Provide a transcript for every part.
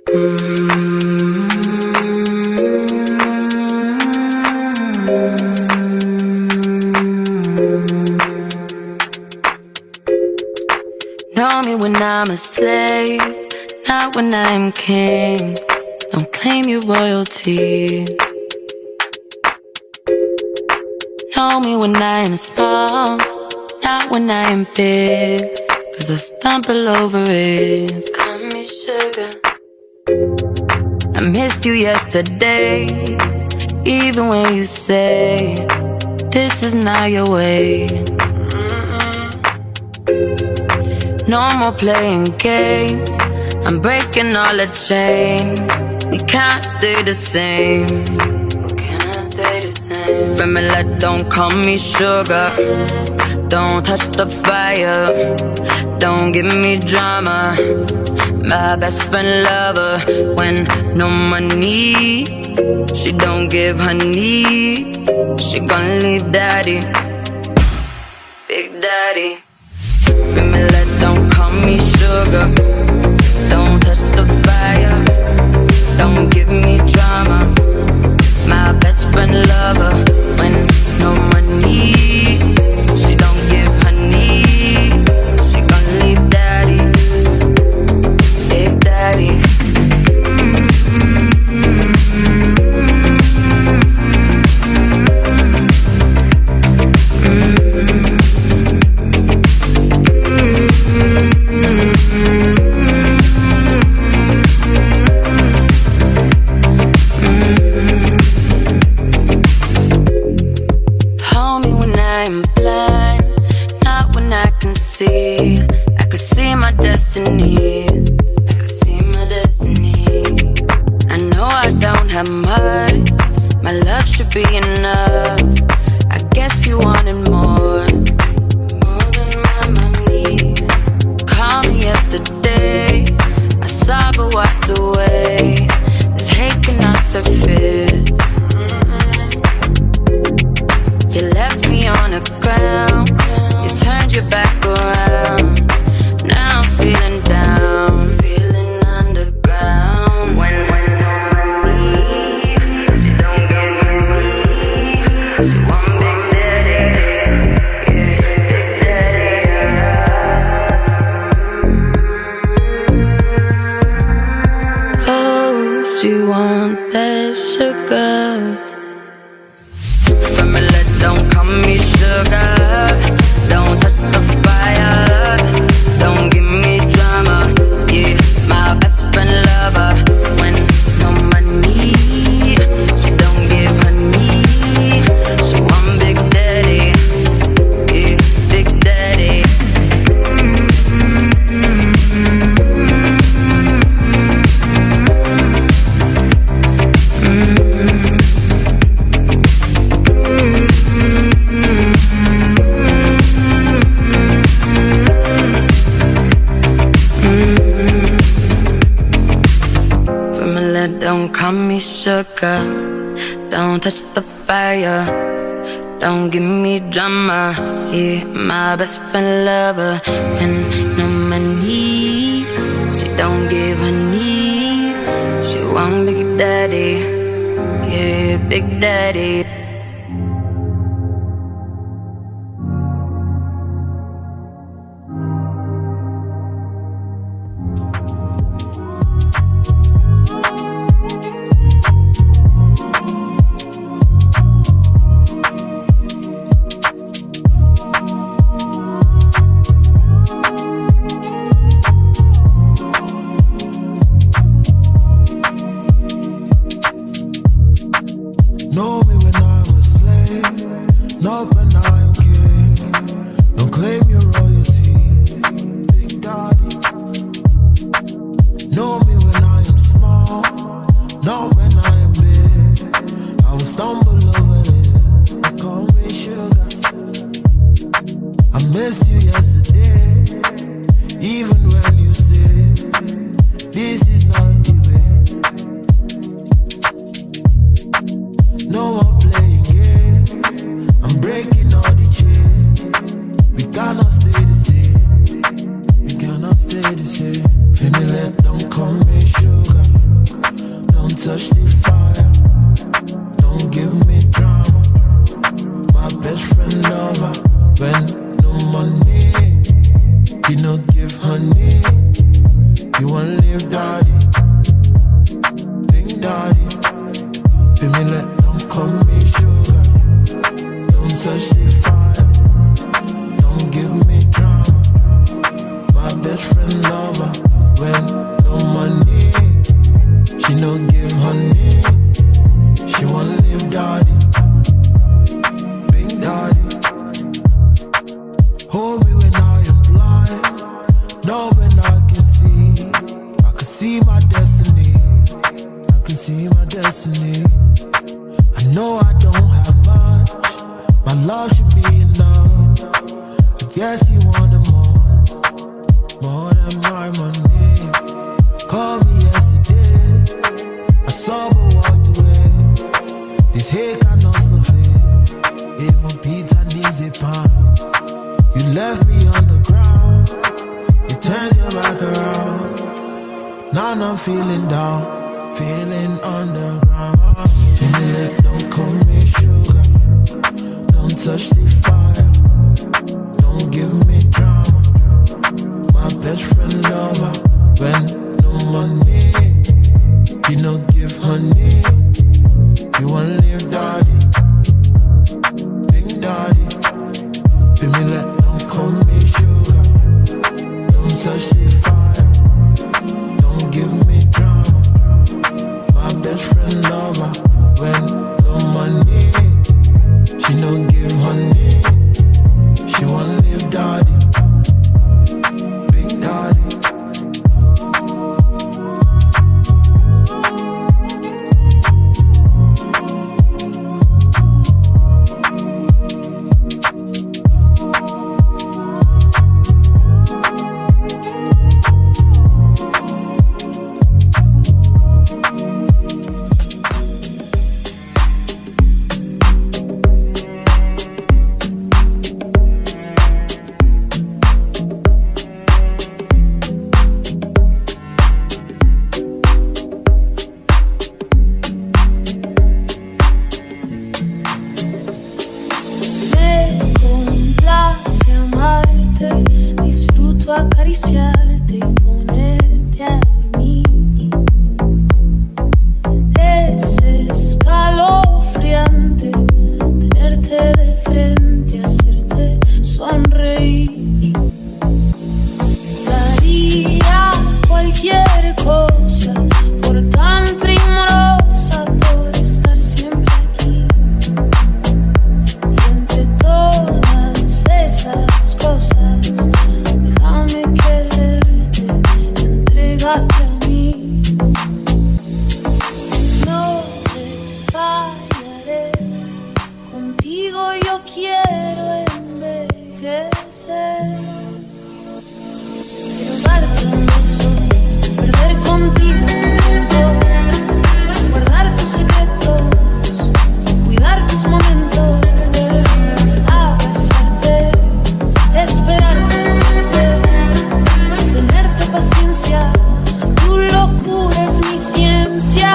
Know me when I'm a slave, not when I'm king. Don't claim your royalty. Know me when I'm small, not when I'm big, 'cause I stumble over it. Call me sugar. I missed you yesterday, even when you say this is not your way. No more playing games, I'm breaking all the chain. We can't stay the same. We cannot stay the same. Family, don't call me sugar. Don't touch the fire. Don't give me drama. My best friend lover when no money. She don't give honey. She gon' leave daddy, big daddy. Family, don't call me sugar. Don't touch the fire. Don't give me drama. My best friend lover when no money. She don't give honey. She gon' leave daddy, big daddy. I could see my destiny. I could see my destiny. I know I don't have much. My love should be enough. I guess you wanted more, more than my money. Called me yesterday. I saw but walked away. This hate cannot surface. You left me on the ground. You turned your back around. Now I'm feeling down, feeling underground. When she don't give me, she want big daddy, yeah, big daddy. Oh, she want that sugar. Family, don't call me sugar. Don't touch the fire. Don't give me drama. Yeah, my best friend lover when no money. She don't give honey. She want big daddy. Yeah, big daddy. Don't call me sugar. Don't touch the fire. Don't give me drama. Yeah, my best friend lover and no money. She don't give honey. She want big daddy. Yeah, big daddy. Know me when I'm a slave, not when I'm king. Don't claim your royalty, big daddy. Know me when I am small, not when I am big. I will stumble over it, they call me sugar. I missed you yesterday, even when you said this is not the way. No more playing games, I'm breaking all the chains. We cannot stay the same. We cannot stay the same. Family, don't call me sugar. best friend lover when no money. He no give honey. You want live daddy, big daddy. Feel me let them call me sugar. Don't touch the fire. Don't give me drama. My best friend lover when no money. She no give honey. She want live daddy, big daddy. Hold me when I am blind. No, when I can see my destiny. I can see my destiny. I know I don't have much. My love should be enough. I guess you wanted more than my money. Call me yesterday. I saw but walked away. This hate cannot suffer. Even Peter needs a pound. You left me on the ground. You turned your back around. Now I'm feeling down, feeling underground. Don't call me sugar. Don't touch the fire. Don't give me drama. My best friend lover when no money. You no give honey. You want live daddy, big daddy. Feel me let them call me sugar. Don't touch the fire. Don't give me drama. My best friend lover when no money. She no give honey. She want live daddy, big daddy. Acariciarte y ponerte a dormir. Es escalofriante tenerte de frente, hacerte sonreír. Daría cualquier cosa por tan primorosa, por estar siempre aquí. Y entre todas esas cosas, déjame quererte, entrégate a mí. No te fallaré, contigo yo quiero envejecer. Quiero darte un beso, perder contigo un tiempo, guardar tus secretos, cuidar tus momentos, abrazarte, esperarte, tenerte paciencia, tu locura es mi ciencia.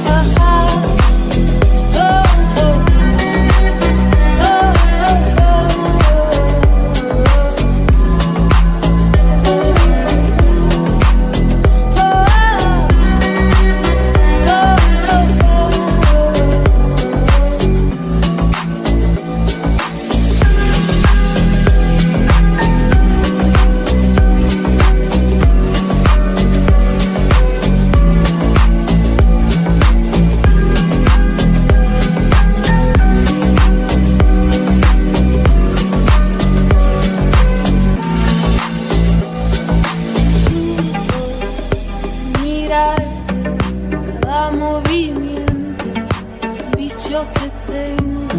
Cada movimiento, un vicio que tengo,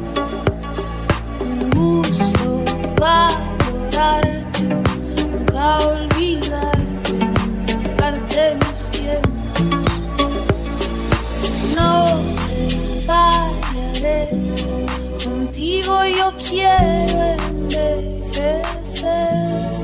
un gusto valorarte, nunca olvidarte, entregarte mis tiempos. No te fallaré, contigo yo quiero envejecer.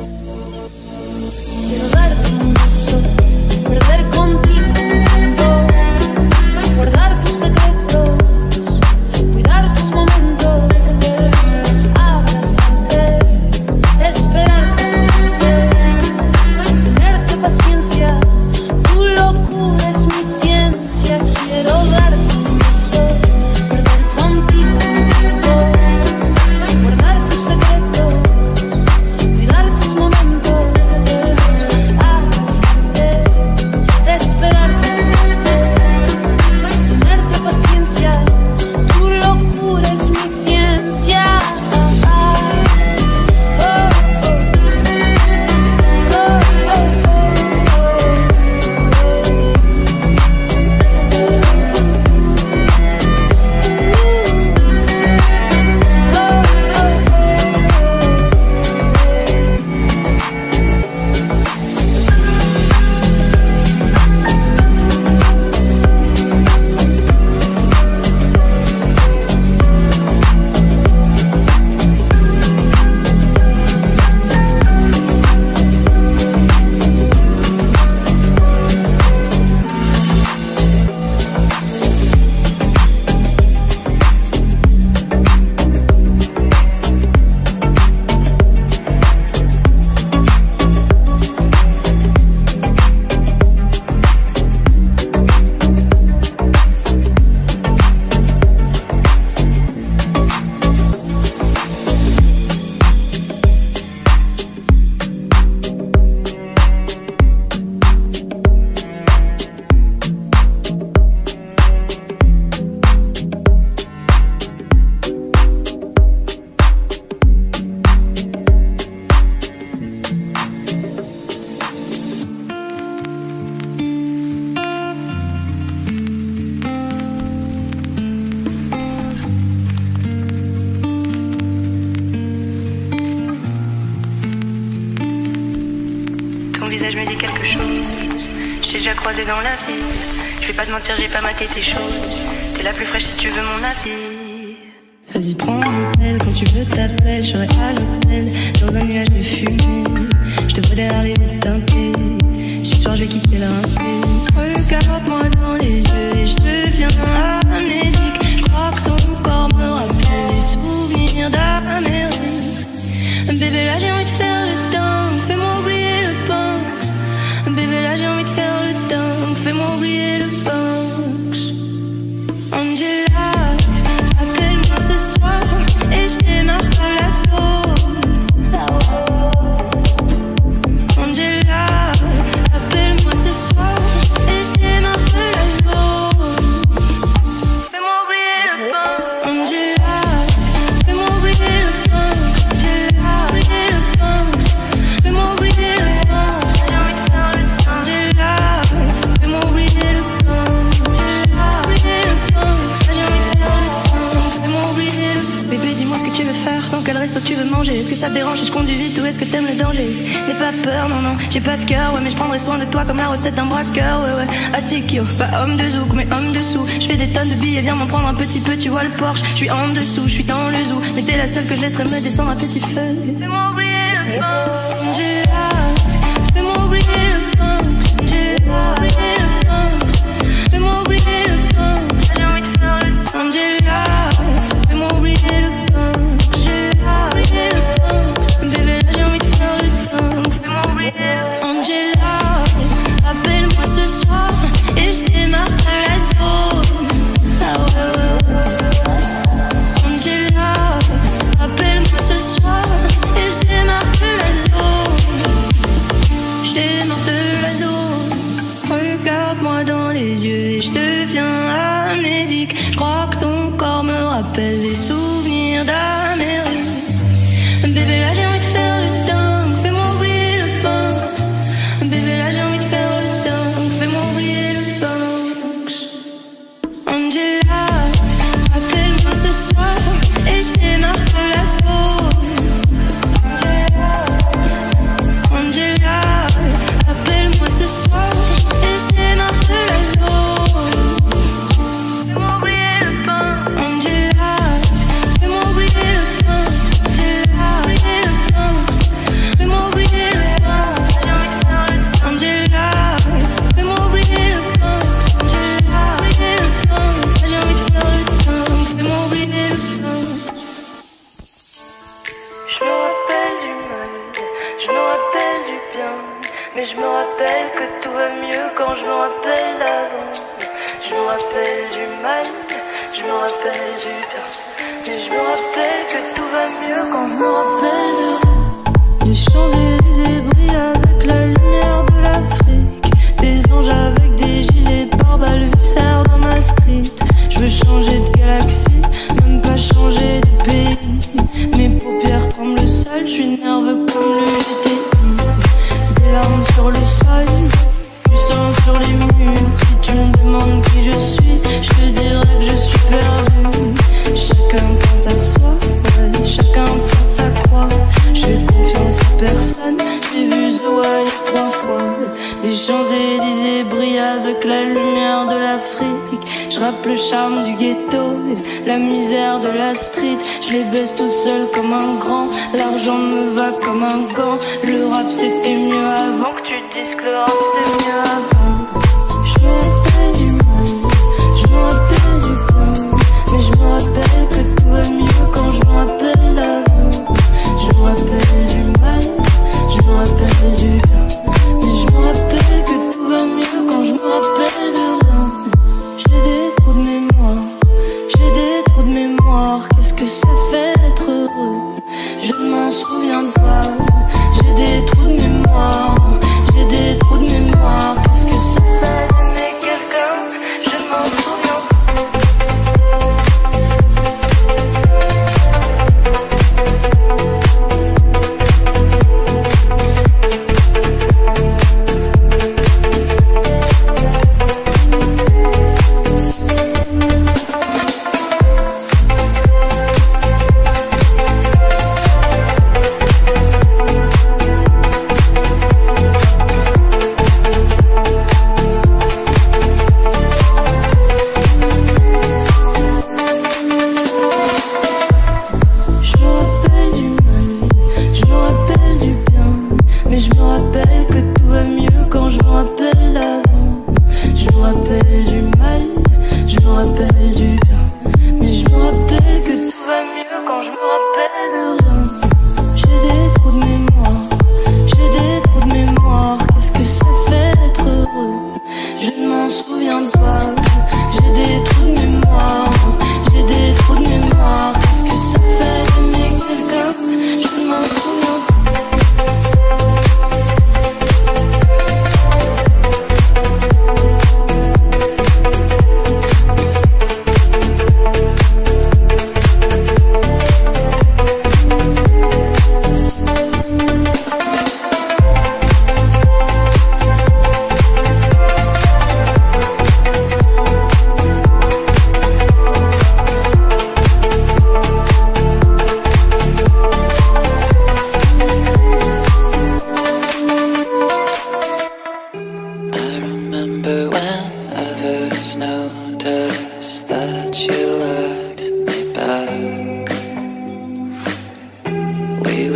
Quiero darte un beso, perder contigo un tiempo, guardar tus secretos, cuidar tus momentos, quelque chose. Je t'ai déjà croisé dans la vie. Je vais pas te mentir, j'ai pas maté tes choses. T'es la plus fraîche si tu veux mon avis. Vas-y, prends l'appel, quand tu veux t'appelles. Je serai à l'hôtel, dans un nuage de fumée. Je te vois derrière les vitres teintées. Ce soir, je vais quitter la rapée. Regarde-moi dans les yeux et je deviens amnésique. Je crois que ton corps me rappelle les souvenirs d'Amérique. Bébé, là, j'ai envie de faire le dingue. Fais-moi oublier le punk. Bébé, là, j'ai envie de faire le dingue. Fais-moi oublier le punk. Angela, appelle-moi ce soir et je démarre de la zone. Angela, appelle-moi ce soir et je démarre de la zone. Fais-moi oublier le pain. Angela, fais-moi oublier le pain. Angela, oublier le pain. Fais-moi oublier le pain. J'ai envie de faire le pain. Angela, fais-moi oublier le pain. Angela, oublier le pain. J'ai envie de faire le pain. Fais-moi oublier le pain. Bébé, dis-moi ce que tu veux faire. Dans quel resto tu veux manger? Est-ce que ça te dérange si je conduis vite ou est-ce que t'aimes le danger? N'aie pas peur, non, non, j'ai pas de cœur, ouais, mais je prendrai soin de toi comme la recette d'un braqueur, ouais, ouais. Atikyo, pas homme de zouk, mais homme dessous. Je fais des tonnes de billets, viens m'en prendre un petit peu, tu vois le Porsche. Je suis en dessous, je suis dans le zoo, mais t'es la seule que je laisserai me descendre à petit feu. Fais-moi oublier le pain, Angela. Fais-moi oublier le pain, Angela. Oublier le pain, fais-moi oublier le pain. J'ai envie de faire le pain, Angela. Fais-moi oublier le pain, Angela. Oublier le pain, bébé, là j'ai envie de faire le pain. Fais-moi oublier Angela. Appelle-moi ce soir et je démarre de la zone. Ah ouais. Angela, appelle-moi ce soir et je démarre de la zone. Je démarre de la zone. Regarde-moi dans les yeux et je deviens amnésique. Je crois que ton corps me rappelle les souvenirs d'Amérique. Bébé, là j'ai envie de faire le dingue. Fais-moi oublier le pain. Bébé, là j'ai envie de faire le dingue. Fais-moi oublier le pain. Angela, appelle-moi ce soir et je démarre de la zone. Angela, appelle-moi ce soir et je démarre de la zone. Fais-moi oublier le pain. Angela, fais-moi oublier le pain. Angela, oublier le pain. Fais-moi oublier le pain. J'ai envie de faire le pain. Angela, fais-moi oublier le pain. Angela, oublier le pain. J'ai envie de faire le pain. Fais-moi oublier le pain. Je me rappelle du mal, je me rappelle du bien, mais je me rappelle que tout va mieux quand je me rappelle d'avant. Je me rappelle du mal, je me rappelle du bien, mais je me rappelle que tout va mieux quand je me rappelle de. Les Champs-Élysées brillent avec la lumière de l'Afrique. Des anges avec des gilets pare-balles viscèrent dans ma street. Je veux changer de galaxie, même pas changer de pays. Mes paupières tremblent seules, je suis nerveux comme le GTI. Des larmes sur le sol, du sang sur les murs. Si tu me demandes qui je suis, je te dirai que je suis perdu. Chacun pense à soi, ouais, chacun porte sa croix. Je fais confiance à personne, j'ai vu The Wire 3 fois. Les Champs-Élysées brillent avec la lumière de l'Afrique. Je rappe le charme du ghetto, la misère de la street. Je les baisse tout seul comme un grand, l'argent me va comme un gant. Le rap c'était mieux avant, que tu dises que le rap c'est mieux avant. Je me rappelle du mal, je me rappelle du bien, mais je me rappelle que tout va mieux quand je me rappelle d'avant. Je me rappelle du mal, je me rappelle du bien, mais je me rappelle que tout va mieux quand je me rappelle de rien. J'ai des trous de mémoire, j'ai des trous de mémoire. Qu'est-ce que ça fait d'être heureux? Je ne m'en souviens pas. J'ai des trous de mémoire, j'ai des trous de mémoire. Qu'est-ce que ça fait d'aimer quelqu'un? Je ne m'en souviens pas.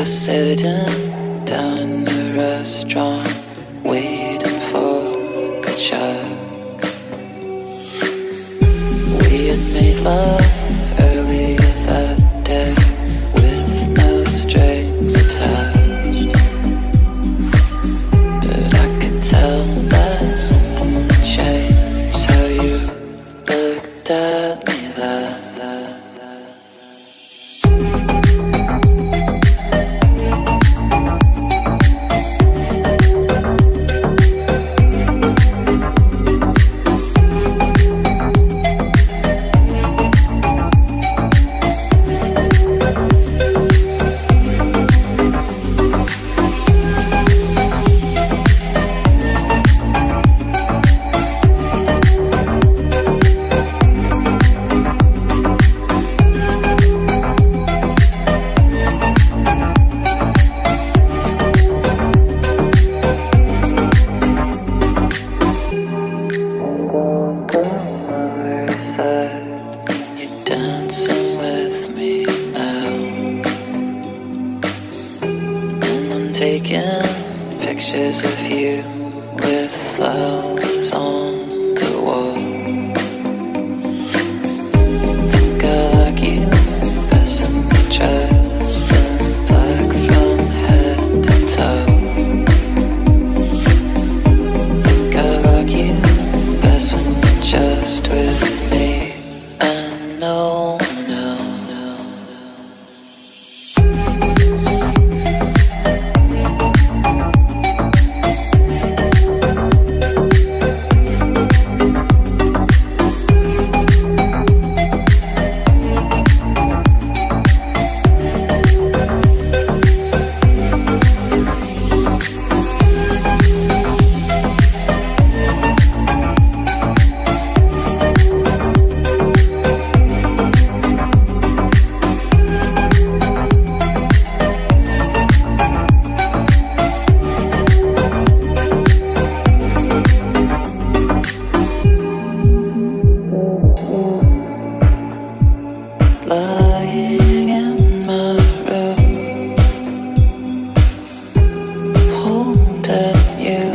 sitting down in the restaurant, waiting for the check. We had made love earlier that day with no strings attached, but I could tell that something had changed. How you looked at me there. Dancing with me now, and I'm taking pictures of you with flowers on the wall. Think I like you best when you're dressed in black from head to toe. Think I like you best when you're just with me. No, no, no, lying in my room, holding you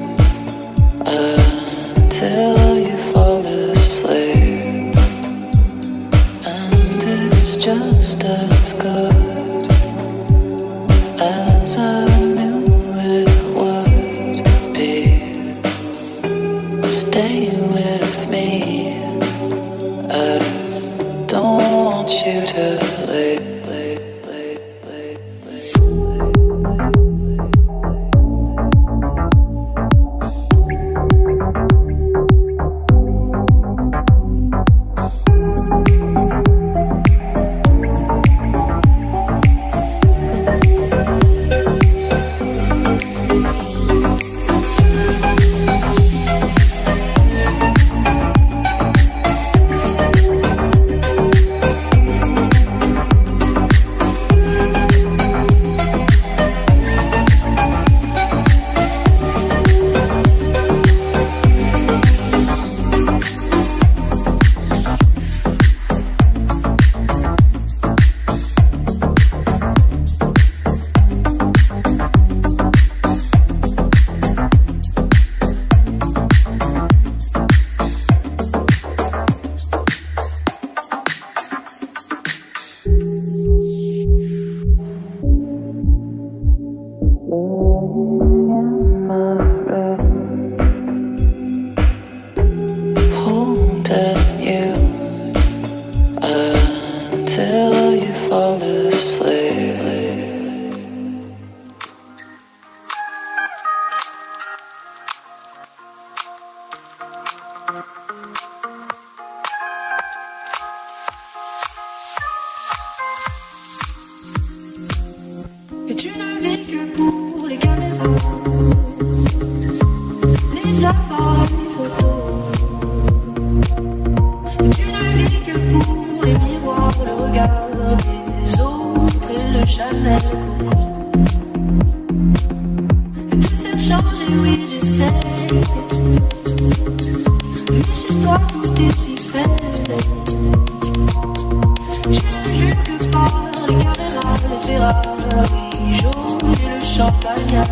until you fall asleep, and it's just as good as I knew it would be. Stay with me, I don't want you to leave. Holding you until you fall asleep. Et tu ne vis que pour les caméras, les appareils photo. Et tu ne vis que pour les miroirs, le regard des autres et le Chanel Coco. Et te faire changer, oui j'essaie, mais chez toi tout est si fait. Tu ne jures que par les caméras, les les Ferrari jaunes et le champagne.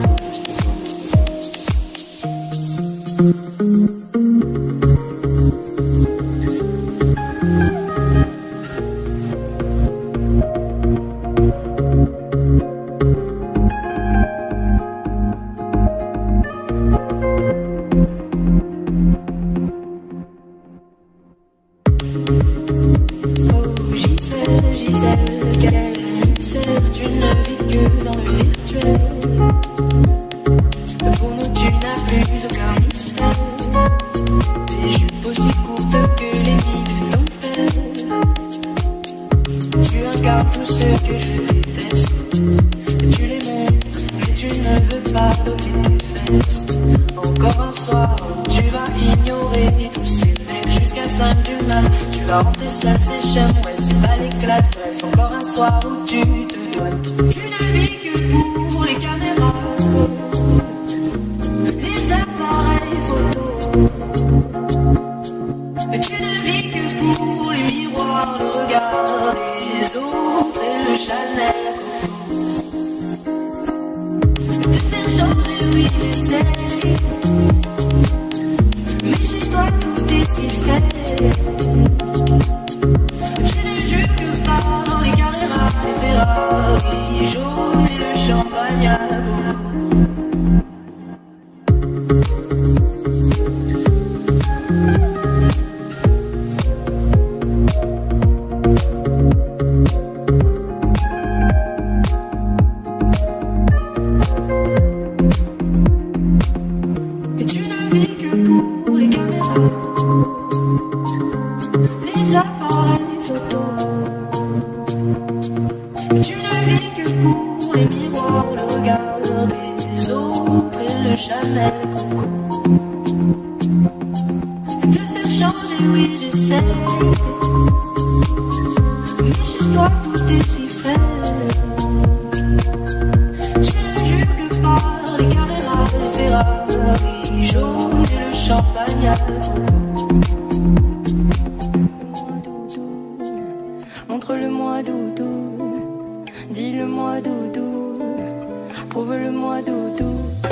Montre-le-moi doudou, dis-le-moi doudou, prouve-le-moi doudou.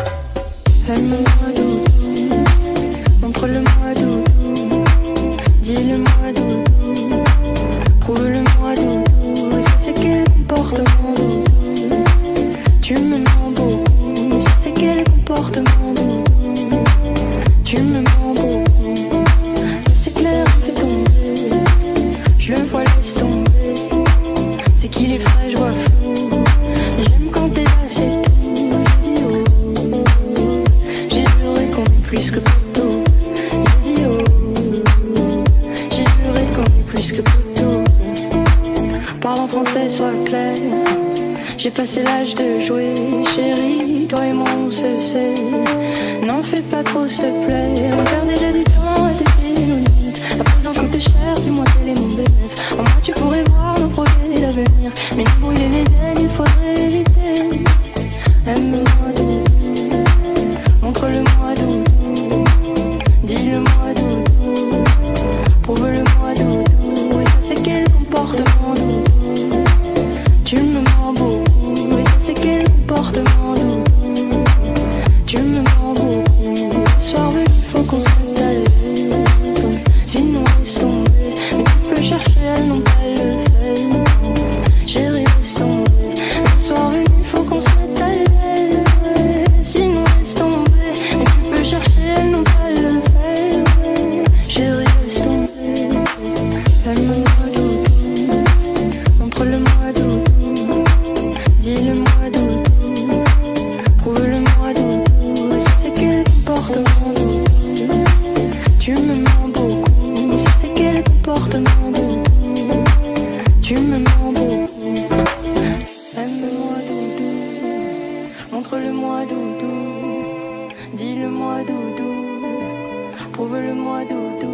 Aime-moi doudou, montre-le-moi doudou, dis-le-moi doudou, prouve-le-moi doudou. Ça c'est quel comportement doudou, tu me mens beaucoup. Ça c'est quel comportement doudou, tu me mens beaucoup. C'est clair, fais tomber, je le vois laisse tomber. C'est qu'il est frais, je vois flou. J'aime quand t'es là, c'est tout. J'ai juré qu'on est plus que poteau. J'ai juré qu'on est plus que poteau. Parle en français, sois clair. J'ai passé l'âge de jouer, chérie. Toi et moi on se sait. N'en fais pas trop, s'il te plaît. On perd déjà du temps à t'aider nos limites. À présent je coûte cher, dis-moi quel est mon bénéfice. En moi tu pourrais voir nos projets d'avenir, mais nous brûler les ailes, il faudrait éviter. Aime-moi doudou, montre-le-moi doudou, dis-le-moi doudou, prouve-le-moi doudou. Et ça c'est quel comportement doudou, tu me mens beaucoup. Et ça c'est quel comportement doudou, tu me mens beaucoup. Ce soir il faut qu'on se mette à l'aise, sinon laisse tomber. Mais tu peux chercher à non pas le faire. Chérie, laisse tomber. Le soir venu, faut qu'on se mette à l'aise. Sinon, laisse tomber. Mais tu peux chercher à non pas le faire. Chérie, laisse tomber. Aime-moi doudou, montre-le-moi doudou, dis-le-moi doudou, prouve-le-moi doudou. Et ça c'est quel comportement doudou, tu me mens beaucoup. Et ça c'est quel comportement doudou, tu me mens beaucoup. Aime-moi doudou, montre-le-moi doudou, dis-le-moi doudou, prouve-le-moi doudou.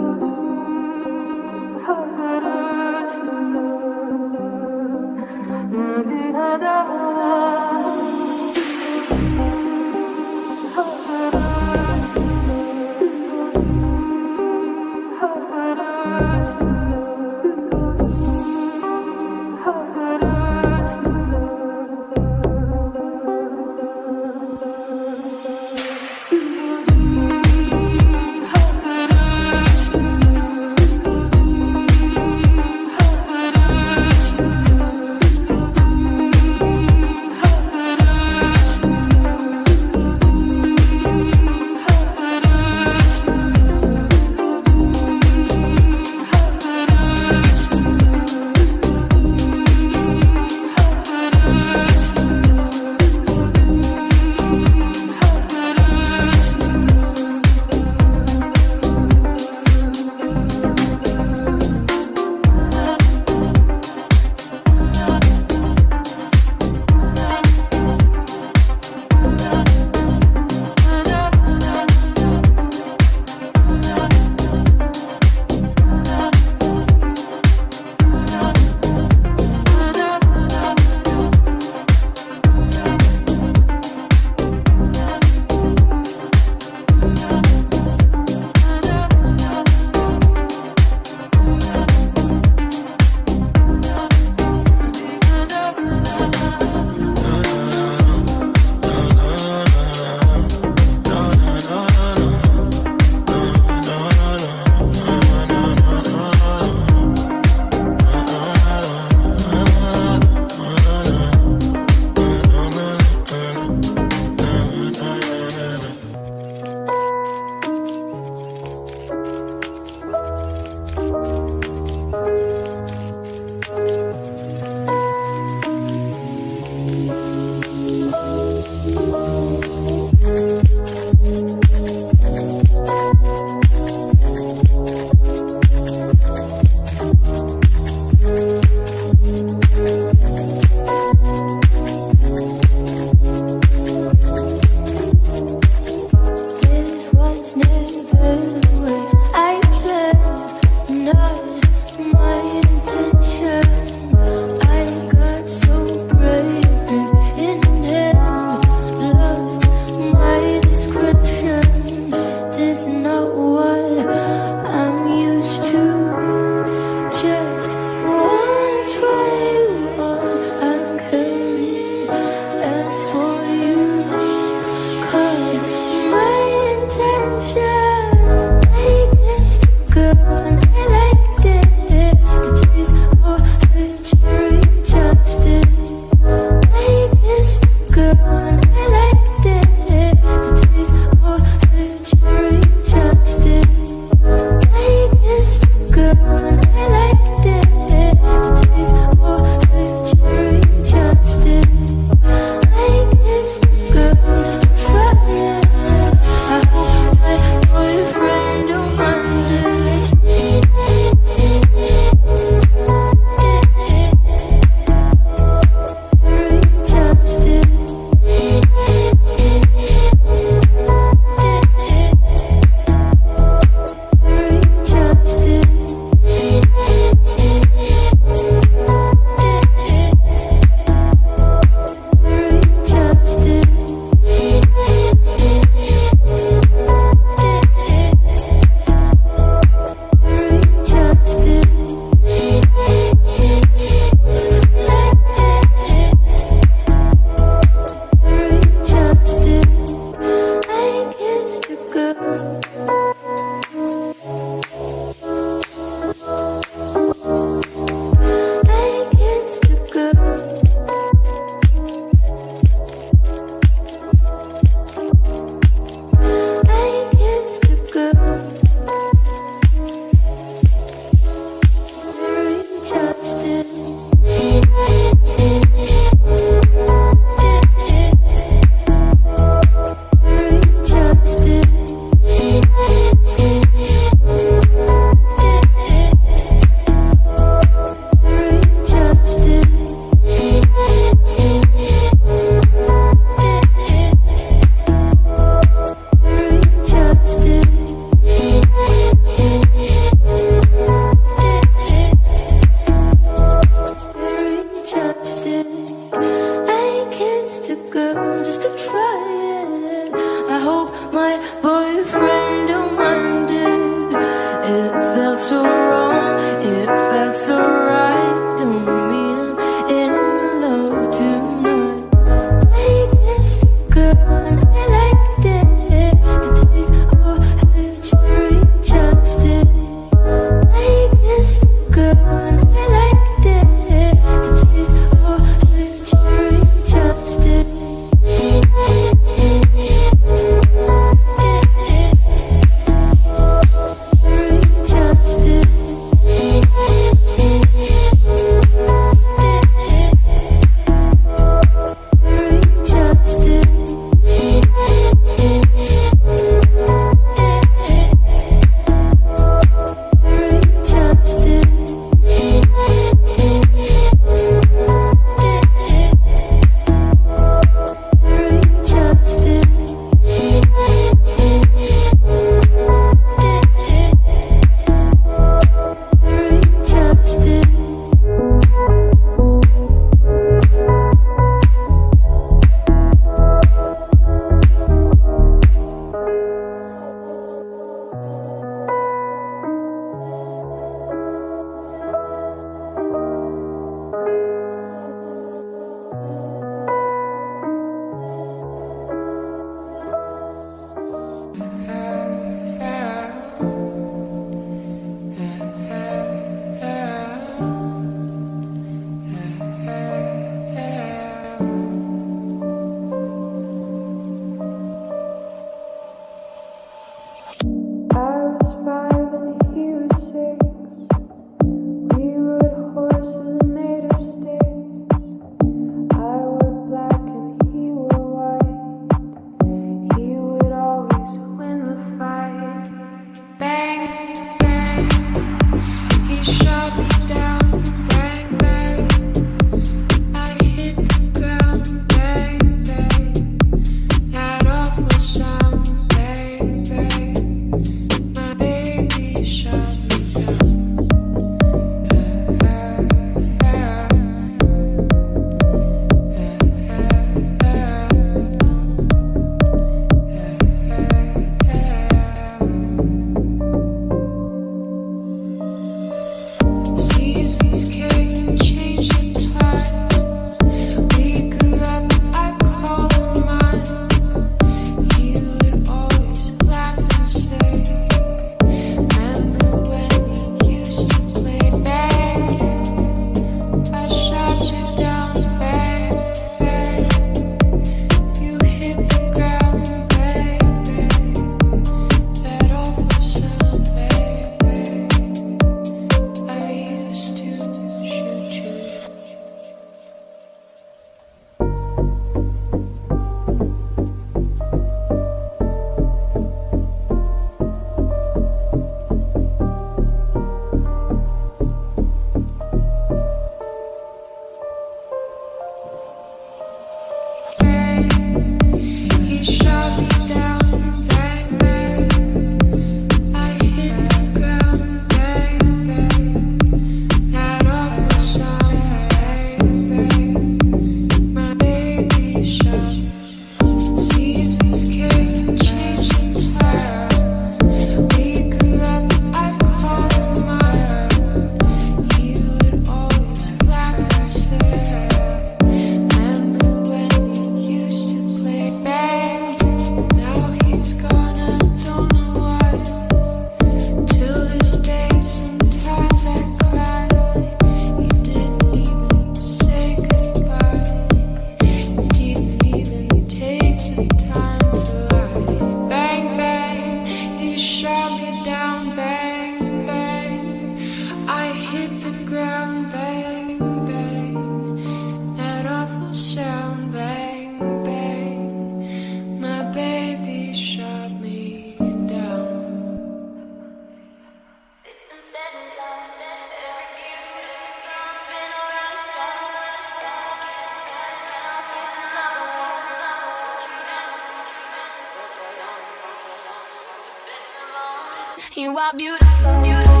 You are beautiful, beautiful,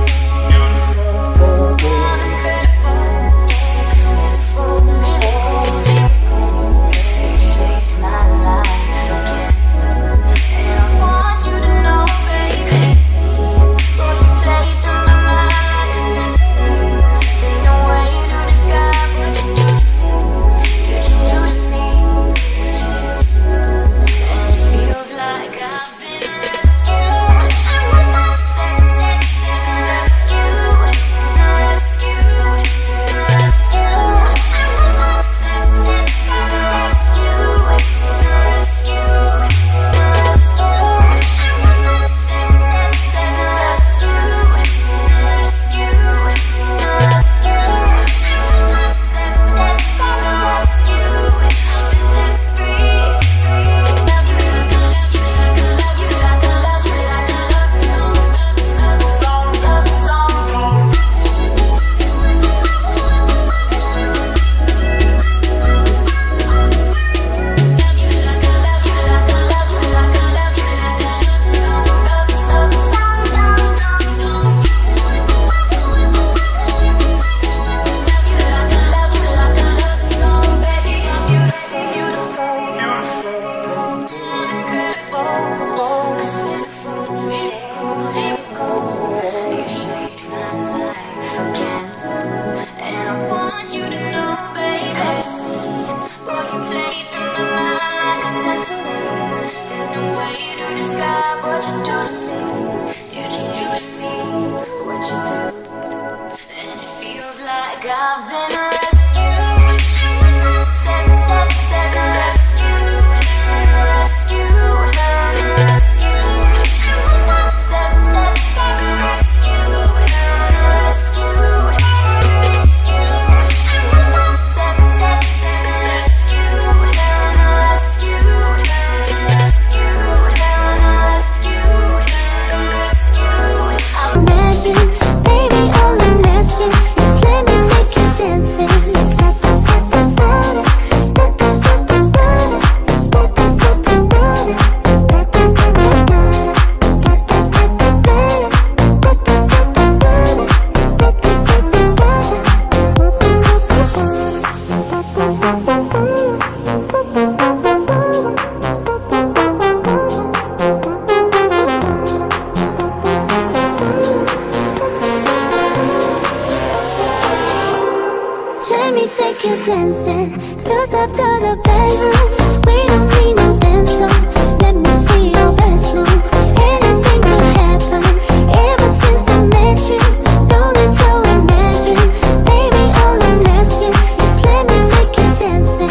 beyond incredible, a sinful miracle. You saved my life again, and I want you to know, baby, Lord, you played through my mind like a symphony. There's no way to describe what you do to me. You just do to me what you do, and it feels like I've been rescued. I want my rescued. step to the bedroom. We don't need no dance floor. Let me see your best move. Anything could happen. Ever since I met you, don't need to imagine. Baby, all I'm asking is let me take you dancing.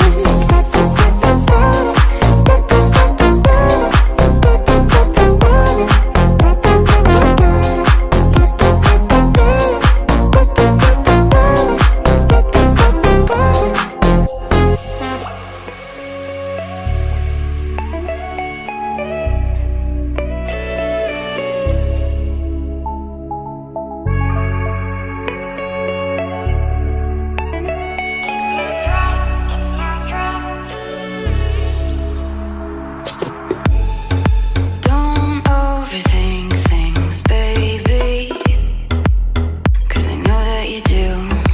Don't overthink things, baby, 'cause I know that you do.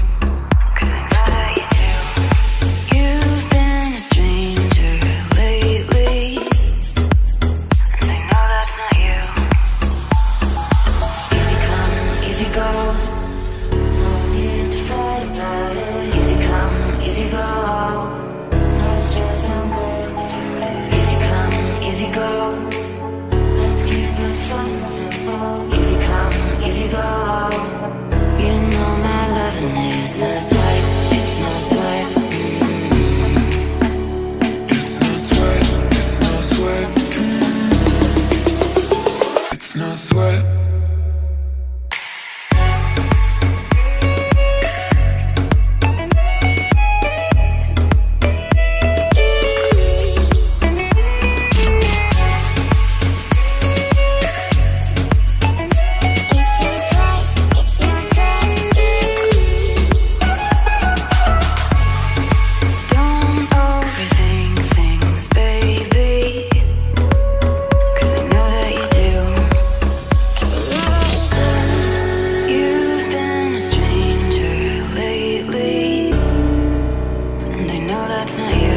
You've been a stranger lately, and I know that's not you. Easy come, easy go, no need to fight about it. Easy come, easy go, no stress, I'm good without it. Easy come, easy go, let's keep it fun and simple. Easy come, easy go, you know my loving is no sweat, it's no sweat. It's no sweat, it's no sweat. It's no sweat. Don't overthink things, baby, 'cause I know that you do. You've been a stranger lately, and I know that's not you.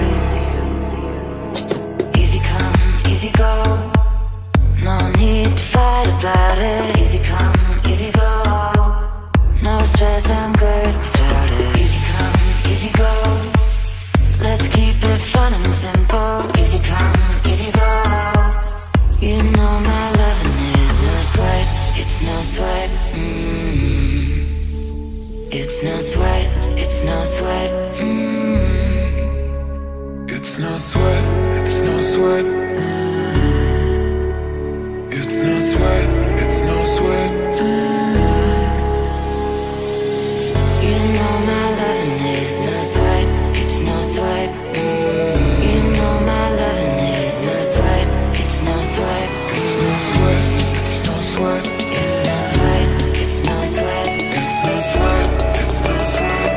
Easy come, easy go, no need to fight about it. Easy come, easy go, no stress, I'm good without it. Easy come, easy go, let's keep it fun and simple. Easy come, easy go, you know my loving is no sweat, it's no sweat. It's no sweat, it's no sweat. It's no sweat, it's no sweat. It's no sweat, it's no sweat. You know my loving is no sweat, it's no sweat. You know my loving is no sweat, it's no sweat. It's no sweat, it's no sweat. It's no sweat, it's no sweat. It's no sweat, it's no sweat.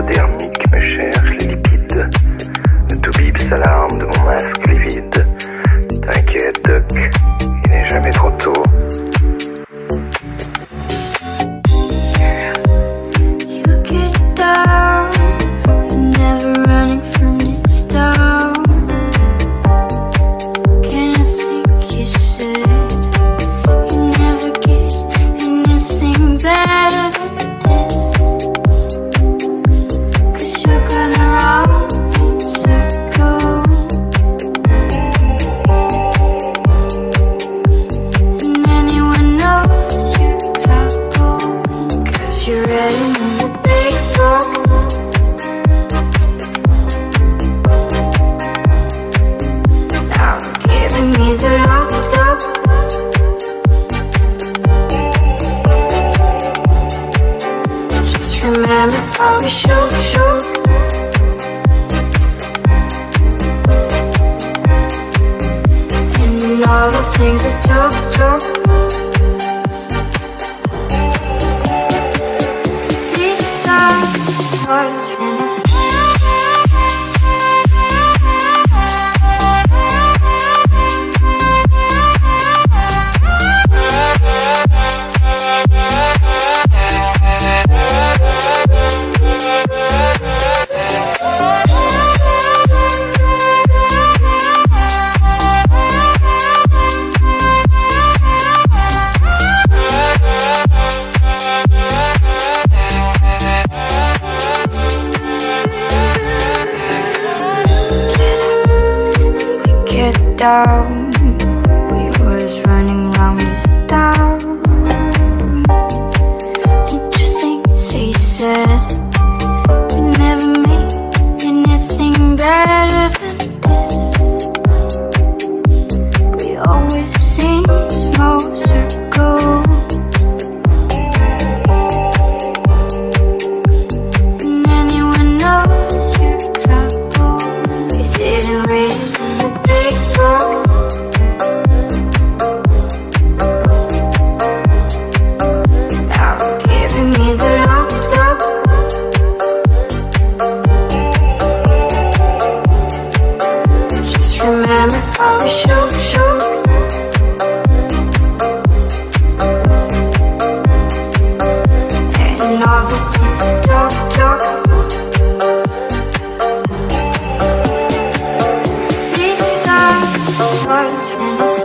hypodermique me cherche les lipides. Le toubib s'alarme de mon masque livide. T'inquiète, Doc, il n'est jamais trop tôt. You get down, but never running from this town. Can I think you said you never get anything better than this? 'Cause you're gonna round in circles. And anyone knows your trouble, 'cause you're writing in the big book. Now you're giving me the look. Just remember how we shook. And all the things that took. These times, what is from the down. We was running around with down. Interesting, they said we never made anything better than this. We always in small circles. And anyone knows your trouble. We didn't read the big book. Now you're giving me the look. Just remember how we shook. And all the things we took. These times, what is from the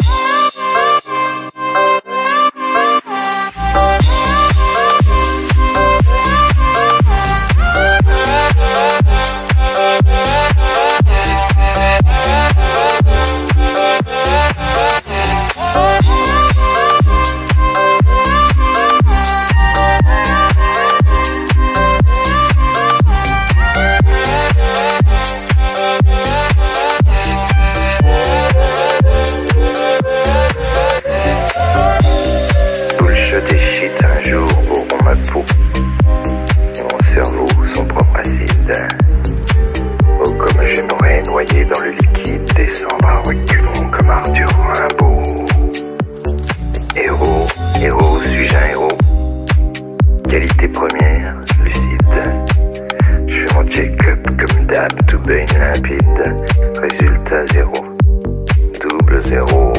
Bullshit et shit un jour auront ma peau et mon cerveau son propre acide. Oh, comme j'aimerais noyer dans le liquide, descendre à reculons comme Arthur Rimbaud. Héros, suis-je un héros? Qualité première, lucide. Je fais mon check-up comme d'hab, tout baigne limpide. Résultat 0, double 0.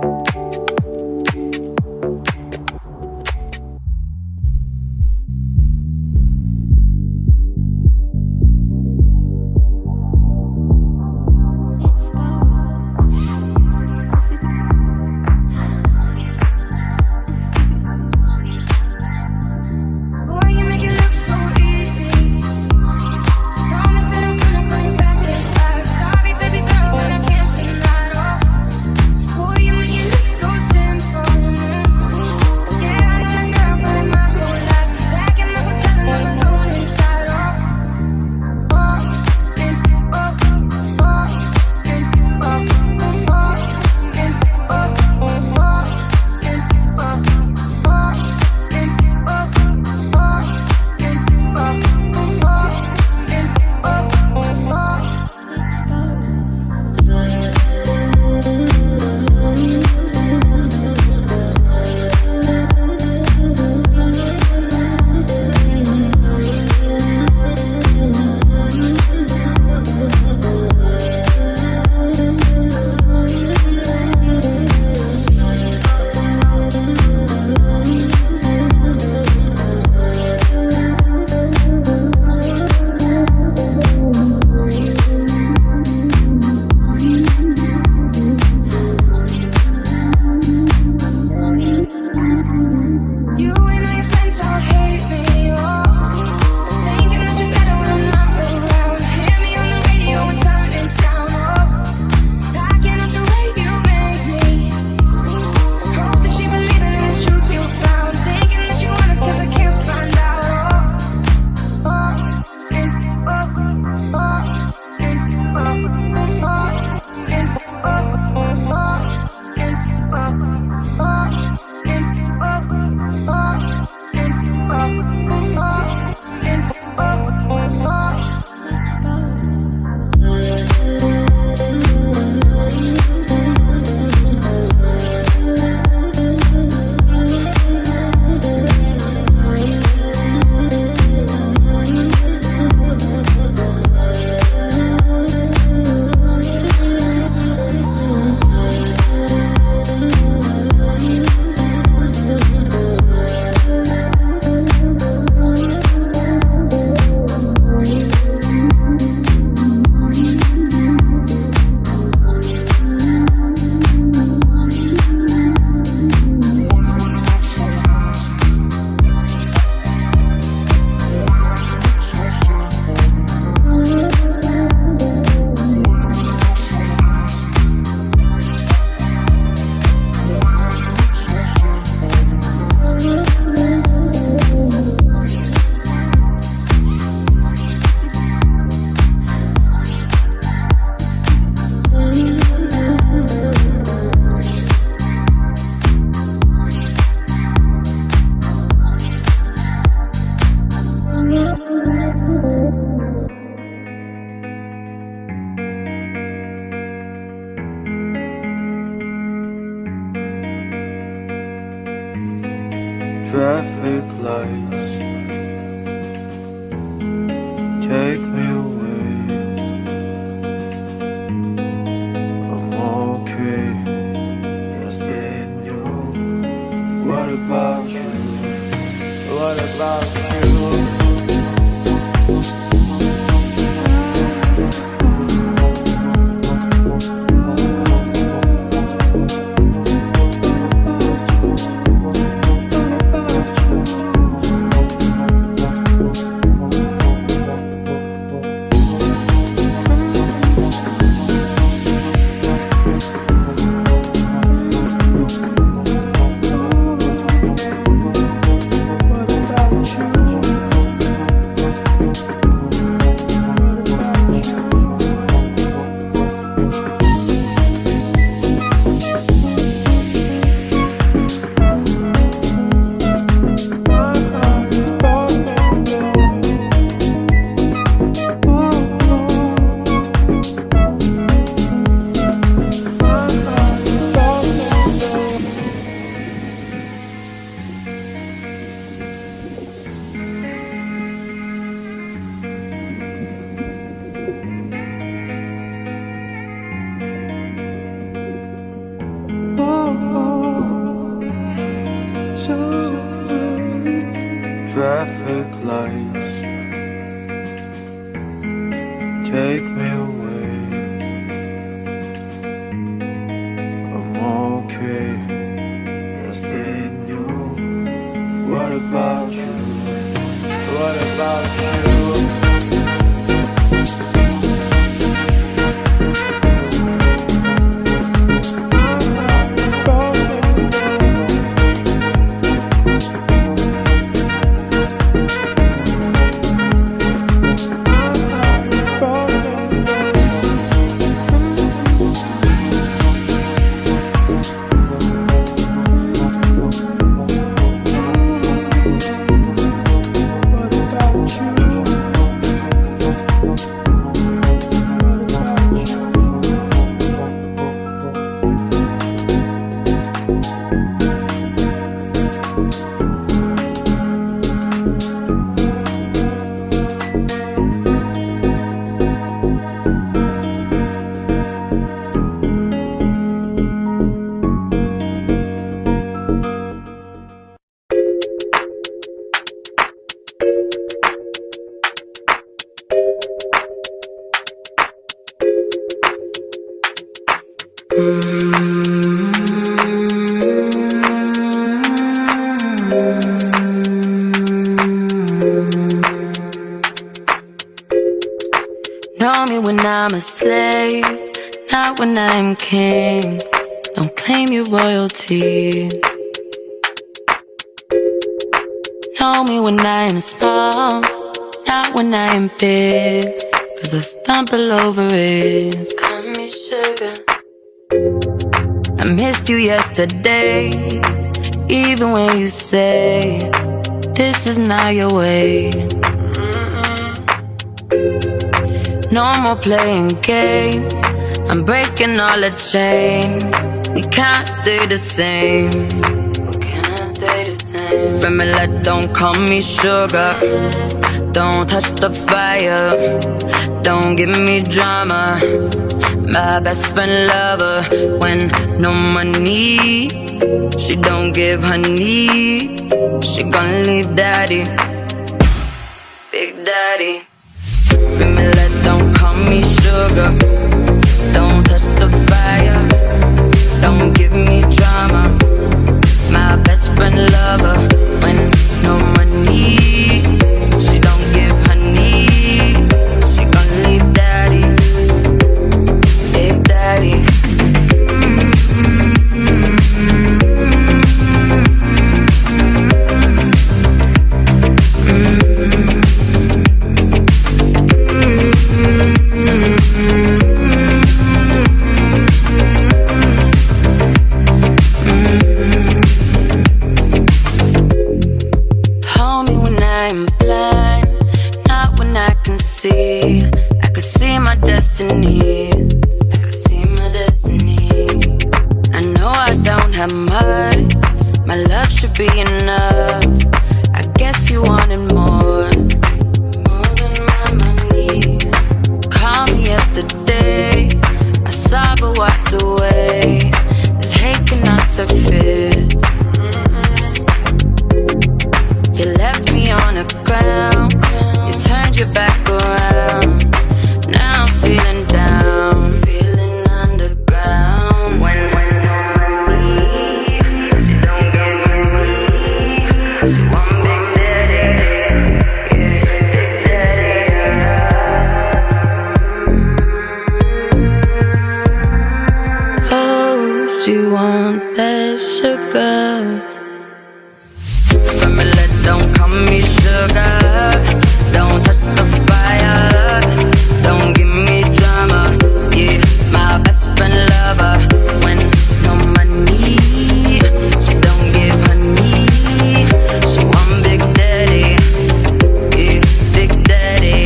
Boy, you make it look so easy. Promise that I'm gonna call you back this time. Sorry, baby girl, but I can't see that. Oh, boy, you take me away. I'm okay, nothing new. What about you? What about you? Traffic lights take me away. I'm okay, nothing new. What about you? What about you? Know me when I'm a slave, not when I'm king. Don't claim your royalty. Know me when I'm small, not when I'm big, 'cause I stumble over it. Call me sugar. I missed you yesterday, even when you say this is not your way. No more playing games, I'm breaking all the chain. We can't stay the same. We can't stay the same. Family, don't call me sugar. Don't touch the fire. Don't give me drama. My best friend lover when no money. She don't give honey. She gon' leave daddy, Big Daddy. Family, don't call me sugar. Don't touch the fire. Don't give me drama. My best friend lover when no money. She don't give honey. She gon' leave daddy, Big Daddy. Destiny. I could see my destiny. I know I don't have much. My love should be enough. I guess you wanted more than my money. back around. Now I'm feeling down, feeling underground. When she don't give me, she want Big Daddy, yeah, Big Daddy. Oh, she want that sugar. Family, don't call me sugar. Don't touch the fire. Don't give me drama. Yeah, my best friend lover. When no money, she don't give honey. She want Big Daddy. Yeah, Big Daddy.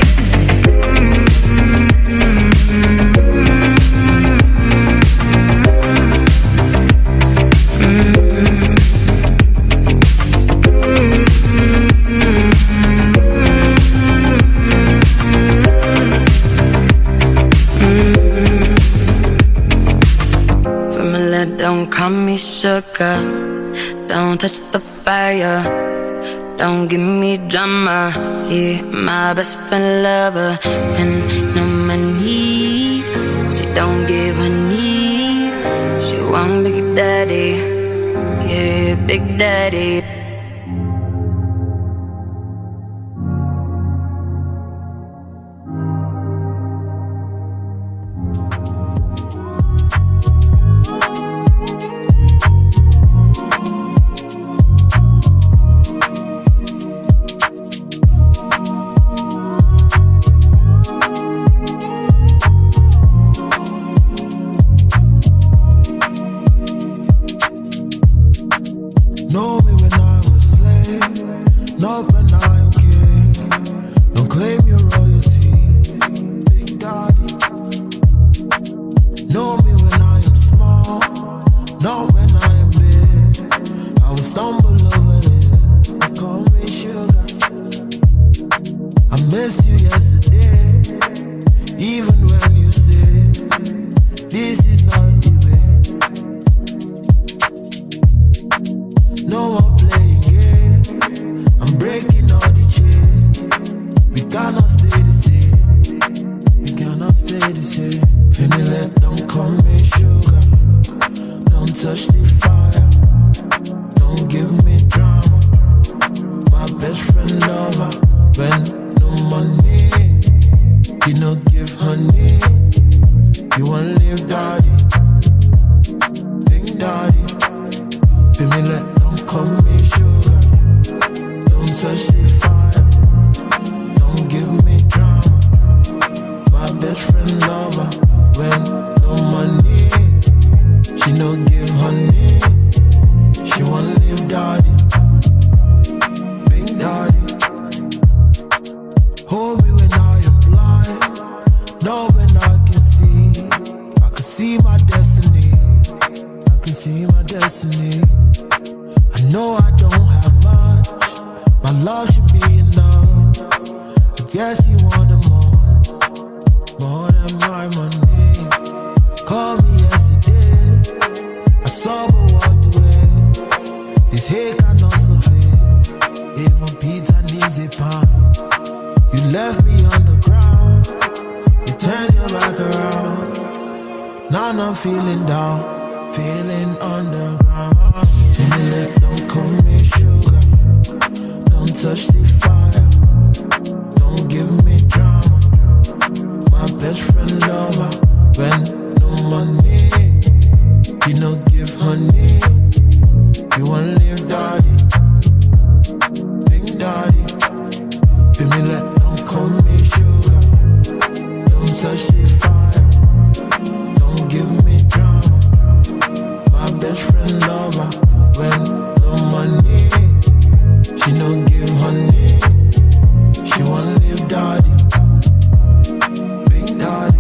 Family, don't call me sugar. Don't touch the fire. Don't give me drama. Yeah, my best friend lover. When no money, she don't give honey. She want Big Daddy. Yeah, Big Daddy. Know me when I'm a slave, not when I'm king. Don't claim your royalty, Big Daddy. Know me when I am small, not when I am big. I will stumble over it, they call me sugar. I miss you yesterday, even when you say this is not the way. No more playing games. I'm breaking all the chains. We cannot stay the same. We cannot stay the same. Family, don't call me sugar. Don't touch the fire. Don't give me drama. My best friend lover. When no money, you no give honey. You want live daddy, Big Daddy. Family, don't call me sugar. Don't touch the fire. Don't give me drama. My best friend lover. When no money, she no give honey. She want live daddy, Big Daddy. Hold me when I am blind. Know when I can see. I can see my destiny. I can see my destiny. I know I don't have much. My love should be enough. I guess you wanted more than my money. Called me yesterday. I saw but walked away. This hate cannot survive. Even Peter needs a pound. You left me on the ground. You turned your back around. Now I'm feeling down, feeling underground. Family, don't call me sugar. Don't touch the fire. Don't give me drama. My best friend lover. When no money, you no give honey. You want live daddy, Big Daddy. Family, don't call me sugar. Don't touch the fire. Don't give me drama. My best friend lover. When no money, she no give honey. She want live daddy, Big Daddy.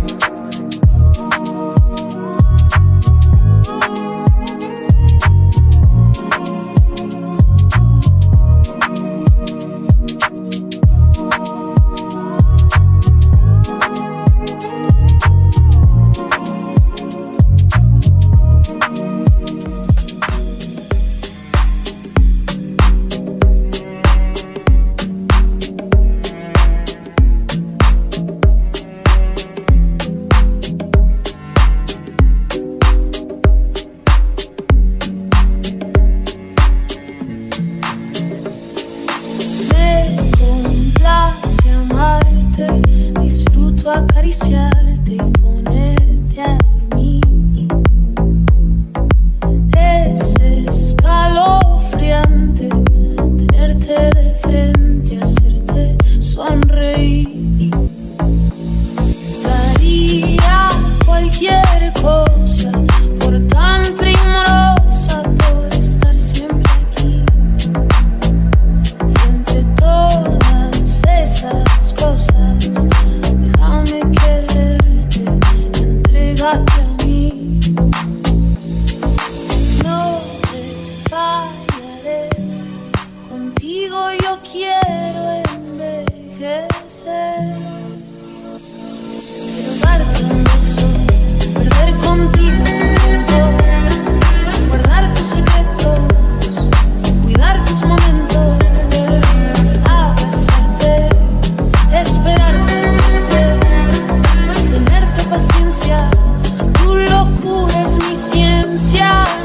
acariciarte y ponerte a dormir. Es escalofriante tenerte de frente, hacerte sonreír. Daría cualquier cosa por tan primorosa, por estar siempre aquí. Y entre todas esas cosas, déjame quererte, entrégate a mí. No te fallaré, contigo yo quiero envejecer. Quiero darte un beso, perder contigo un tiempo, guardar tus secretos, cuidar tus momentos, abrazarte, esperarte, tenerte paciencia. Tu locura es mi ciencia.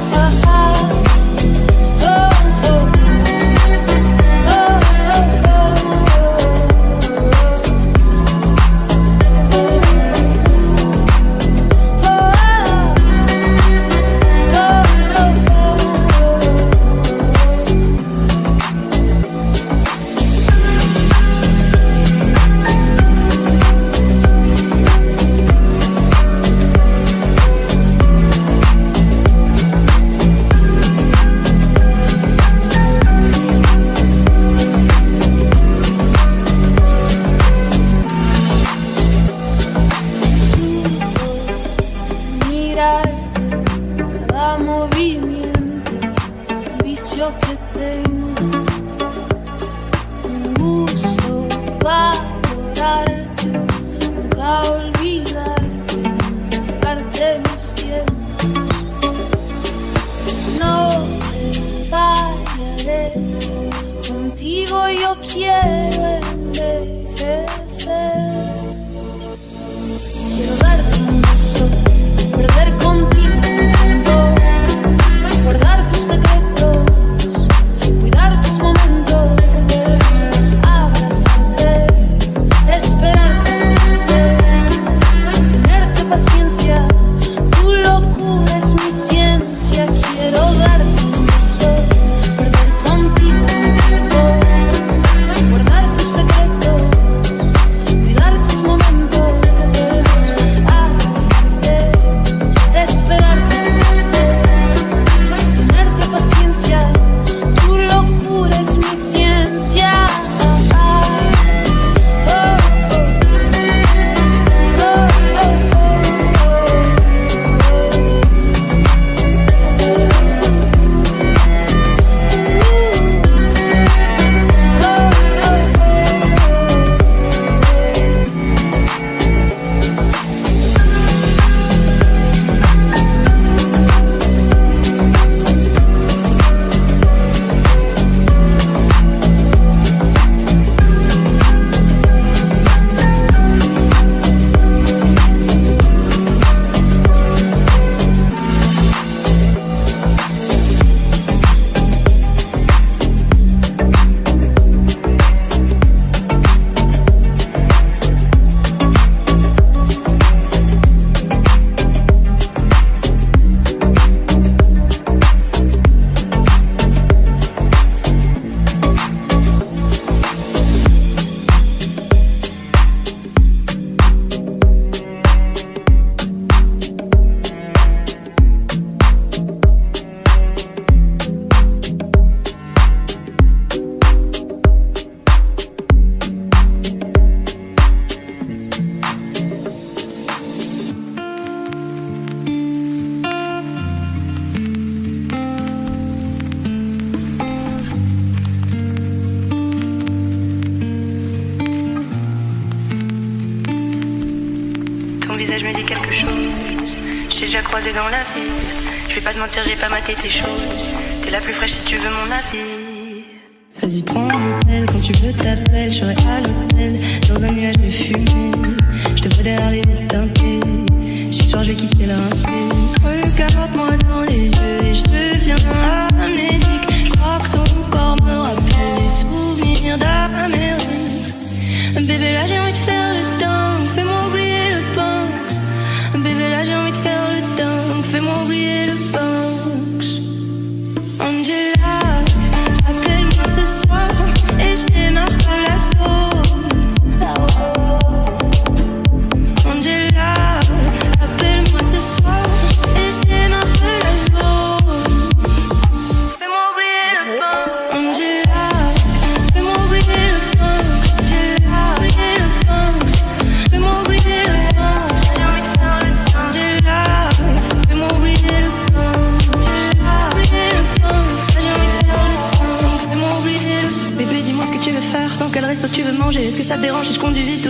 Cada movimiento, un vicio que tengo, un gusto valorarte, nunca olvidarte, entregarte mis tiempos. No te fallaré, contigo yo quiero envejecer. Quiero darte un beso, perder contigo un tiempo, guardar tus secretos, cuidar tus momentos, abrazarte, esperarte, tenerte paciencia. Tu locura es mi ciencia. Quiero darte un beso, perder contigo un tiempo, guardar tus secretos, cuidar tus momentos, abrazarte, esperarte, tenerte paciencia. Tu locura es mi ciencia. Ton visage me dit quelque chose. Je t'ai déjà croisé dans la vie. Je vais pas te mentir, j'ai pas maté tes choses. T'es la plus fraîche si tu veux mon avis. Vas-y, prends mon appel, quand tu veux t'appelles. Je serai à l'hôtel, dans un nuage de fumée. Je te vois derrière les vitres teintées. Ce soir, je vais quitter la rapée. Regarde-moi dans les yeux et je deviens amnésique. Je crois que ton corps me rappelle les souvenirs d'Amérique. Bébé, là, j'ai envie de faire le temps. Fais-moi oublier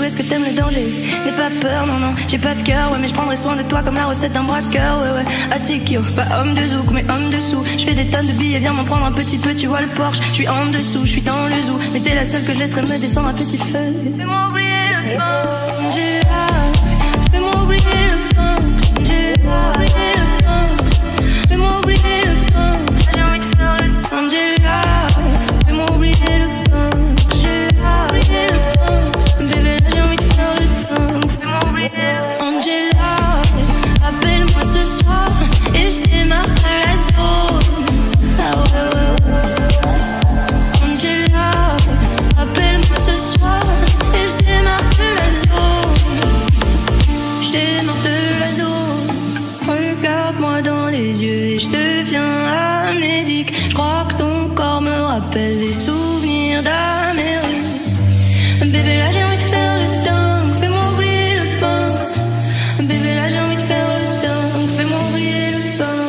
est-ce que t'aimes le danger? N'aie pas peur, non, non, j'ai pas de cœur, ouais, mais je prendrai soin de toi comme la recette d'un braqueur, ouais, ouais. Atikyo, pas homme de zouk, mais homme dessous. Je fais des tonnes de billets, viens m'en prendre un petit peu, tu vois le Porsche. Je suis en dessous, je suis dans le zoo, mais t'es la seule que je laisserai me descendre à petite feuille. Fais-moi oublier le pain, Angela. Fais-moi oublier le pain, Angela. Fais-moi oublier le pain, j'ai envie de faire le pain, Angela. Fais-moi oublier le pain, Angela. Bébé, là j'ai envie de faire le pain, fais-moi oublier. Angela, appelle-moi ce soir et je démarre de la zone. Ah ouais, ouais, ouais. Angela, appelle-moi ce soir et je démarre de la zone. Je démarre de la zone. Regarde-moi dans les yeux et je deviens amnésique. Je crois que ton corps me rappelle des souvenirs d'Amérique. Bébé, là j'ai envie de faire le dingue, fais-moi oublier le pain. Bébé, là j'ai envie de faire le dingue, fais-moi oublier le pain.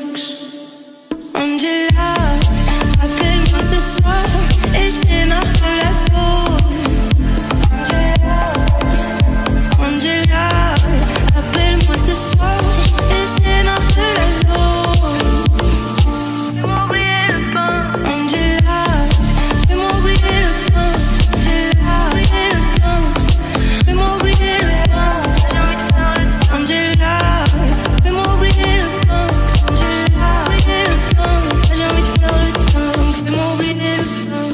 Angela, appelle-moi ce soir et je démarre de la zone. Angela, appelle-moi ce soir et je démarre de la zone. Fais-moi oublier le pain. Angela, fais-moi oublier le pain. Angela, fais-moi oublier le pain. J'ai envie de faire le pain. Angela, fais-moi oublier le pain. Angela, j'ai envie de faire le pain. Fais-moi oublier le pain.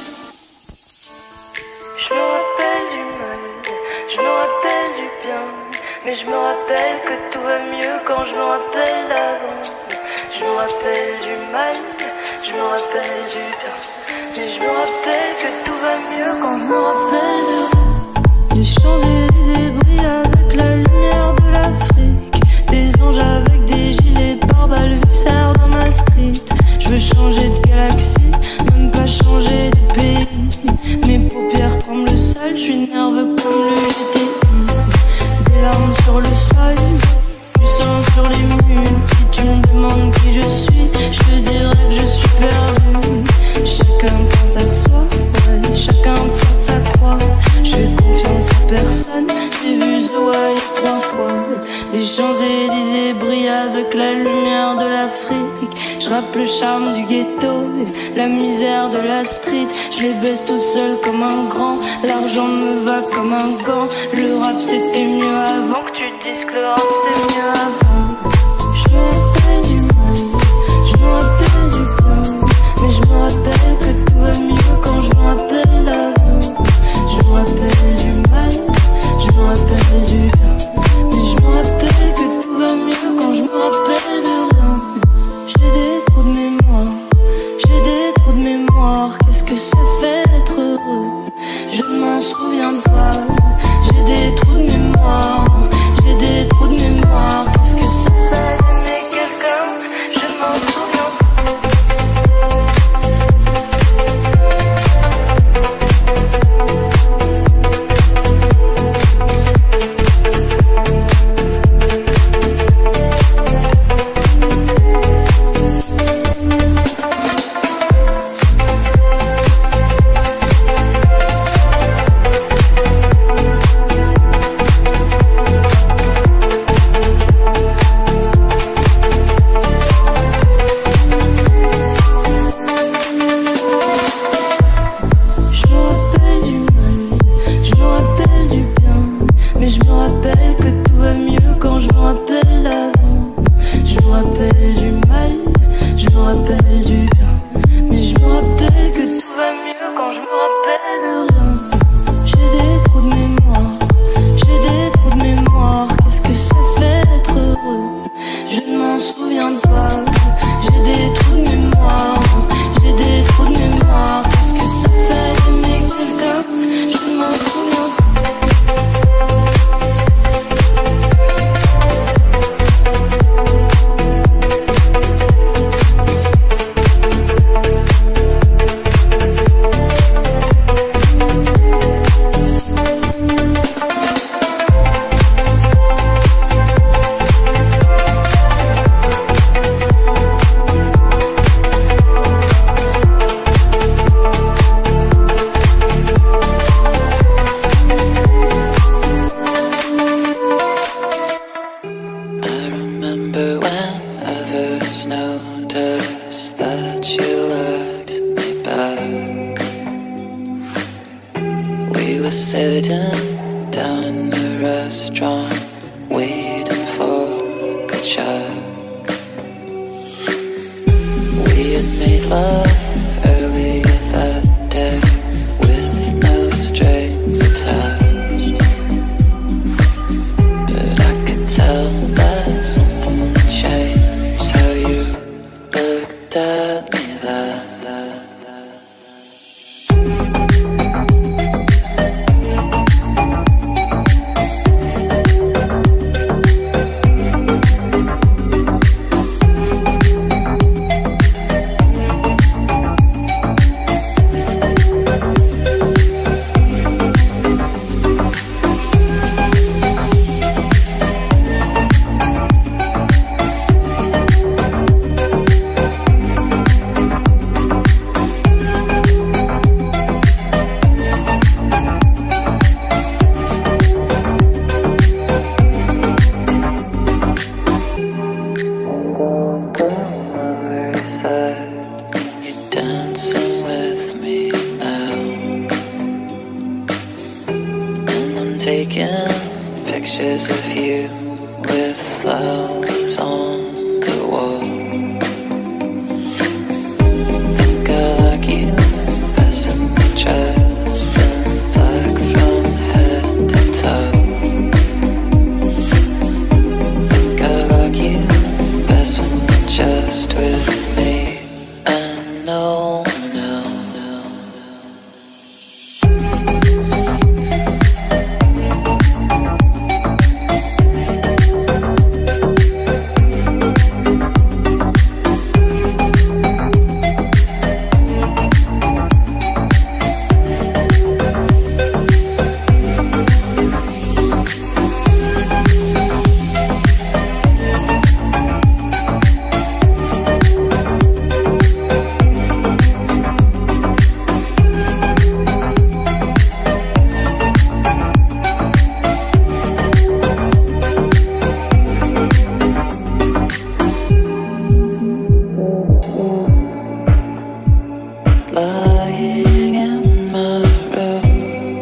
Je me rappelle du mal, je me rappelle du bien, mais je me rappelle que tout va mieux quand je me rappelle d'avant. Je me rappelle du mal, je me rappelle du bien, mais je me rappelle que tout va mieux quand je me rappelle d'avant. Les Champs-Élysées brillent avec la lumière de l'Afrique. Des anges avec des gilets pare-balles viscèrent dans ma street. Je veux changer de galaxie, même pas changer de pays. Mes paupières tremblent seules, je suis nerveux comme le GTI. Des larmes sur le sol, du sang sur les murs. Si tu me demandes qui je suis, je te dirai que je suis perdu. Chacun pense à soi, ouais, chacun porte sa croix. Je fais confiance à personne, j'ai vu Zoé 3 fois. Les Champs-Élysées brillent avec la lumière de l'Afrique. Je rappe le charme du ghetto, la misère de la street. Je les baisse tout seul comme un grand, l'argent me va comme un gant. Le rap c'était mieux avant, que tu dises que le rap c'est mieux avant. Je me rappelle du mal, je me rappelle du pain, mais je me rappelle que tout va mieux quand je me rappelle d'avant. Je me rappelle du mal, je me rappelle du bien, mais je me rappelle que tout va mieux quand je me rappelle de rien. J'ai des trous de mémoire, j'ai des trous de mémoire. Qu'est-ce que ça fait d'être heureux? Je ne m'en souviens pas. restaurant, waiting for the check. We had made love earlier that day with no strings attached, but I could tell that something had changed. How you looked at me that. Dancing with me now, and I'm taking pictures of you with flowers on the wall. Think I like you, passing me dressed in black from head to toe. Think I like you, passing me just with me. No, no, no. Lying in my room,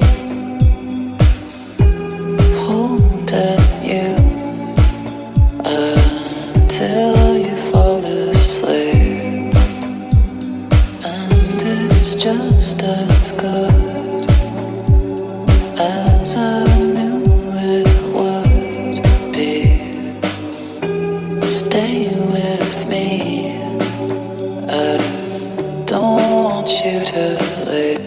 holding you until you fall asleep, and it's just as good as I knew it would be. Stay with me, I don't want you to leave.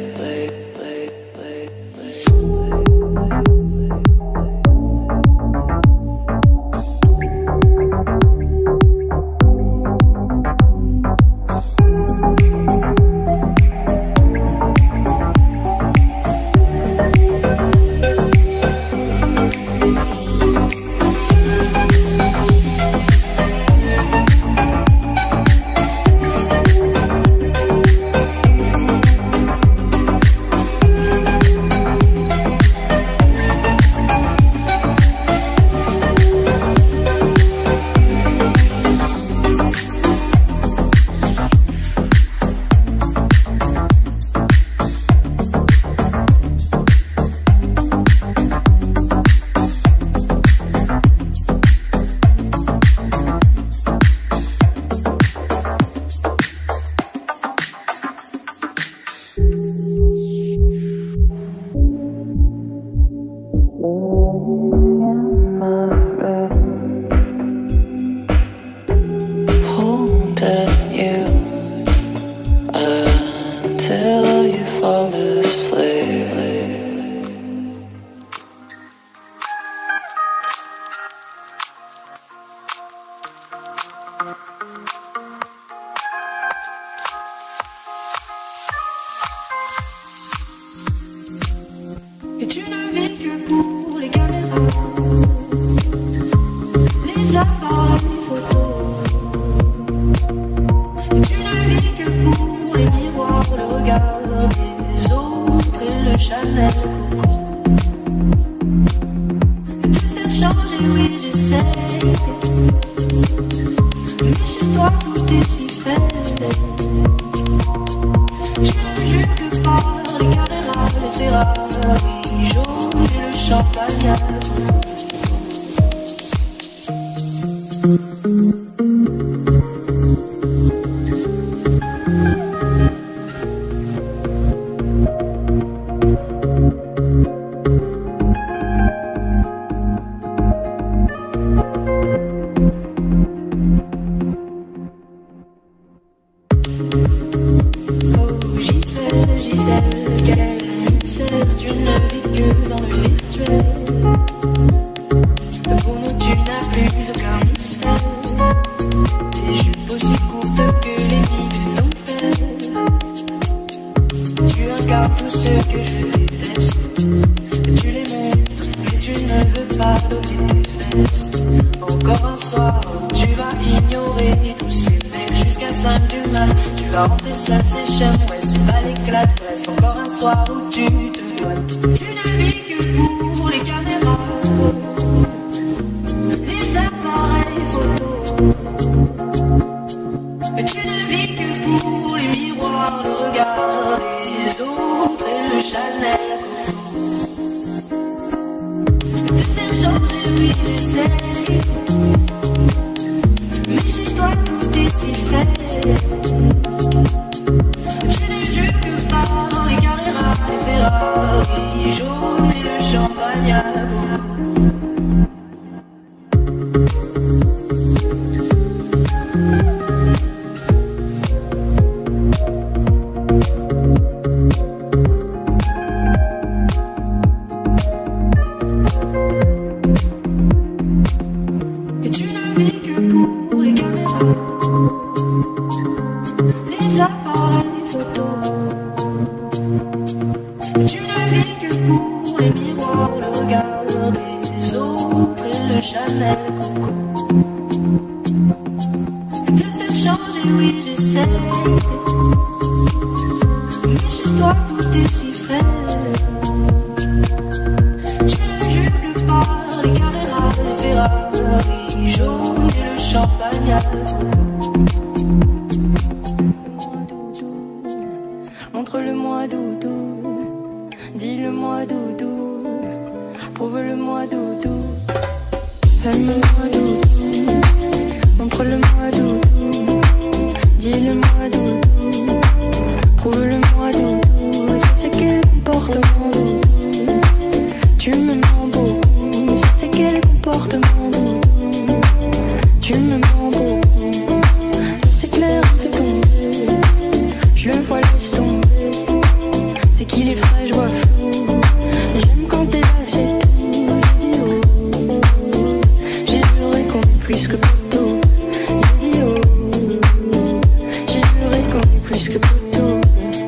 Holding you until you fall asleep. Et tu ne vis que pour les caméras, les appareils photo. Et tu ne vis que pour les miroirs, le regard des autres et le Chanel Coco. Et te faire changer, oui j'essaie, mais chez toi tout est si fait. Tu ne jures que par les caméras, les Ferrari jaunes et le champagne. tu ne veux pas doter tes fesses. Encore un soir où tu vas ignorer tous ces mecs jusqu'à 5 du mat. Tu vas rentrer seul, c'est chez moi, c'est pas l'éclate. Bref, encore un soir où tu te dois. Tu ne vis que pour les caméras, les appareils photos. Mais tu ne vis que pour les miroirs, le regard des autres et le Chanel. De faire changer, oui, j'essaie. Mais chez toi, tout est si fait. Tu ne jures que par les Carrera, les Ferrari jaunes et le champagne à gogo. Montre-le-moi doudou, dis-le-moi doudou, prouve-le-moi doudou, aime-le-moi doudou, montre-le-moi doudou, dis-le-moi doudou, prouve-le-moi doudou, ça c'est quel comportement doudou, tu me mens beaucoup, ça c'est quel comportement doudou, tu me mens beaucoup, c'est clair, fais tomber, je le vois laisse tomber. C'est qu'il est frais, je vois flou. J'aime quand t'es là, c'est tout. J'ai dit oh, j'ai juré qu'on est plus que poteau. J'ai dit oh, j'ai juré qu'on est plus que poteau.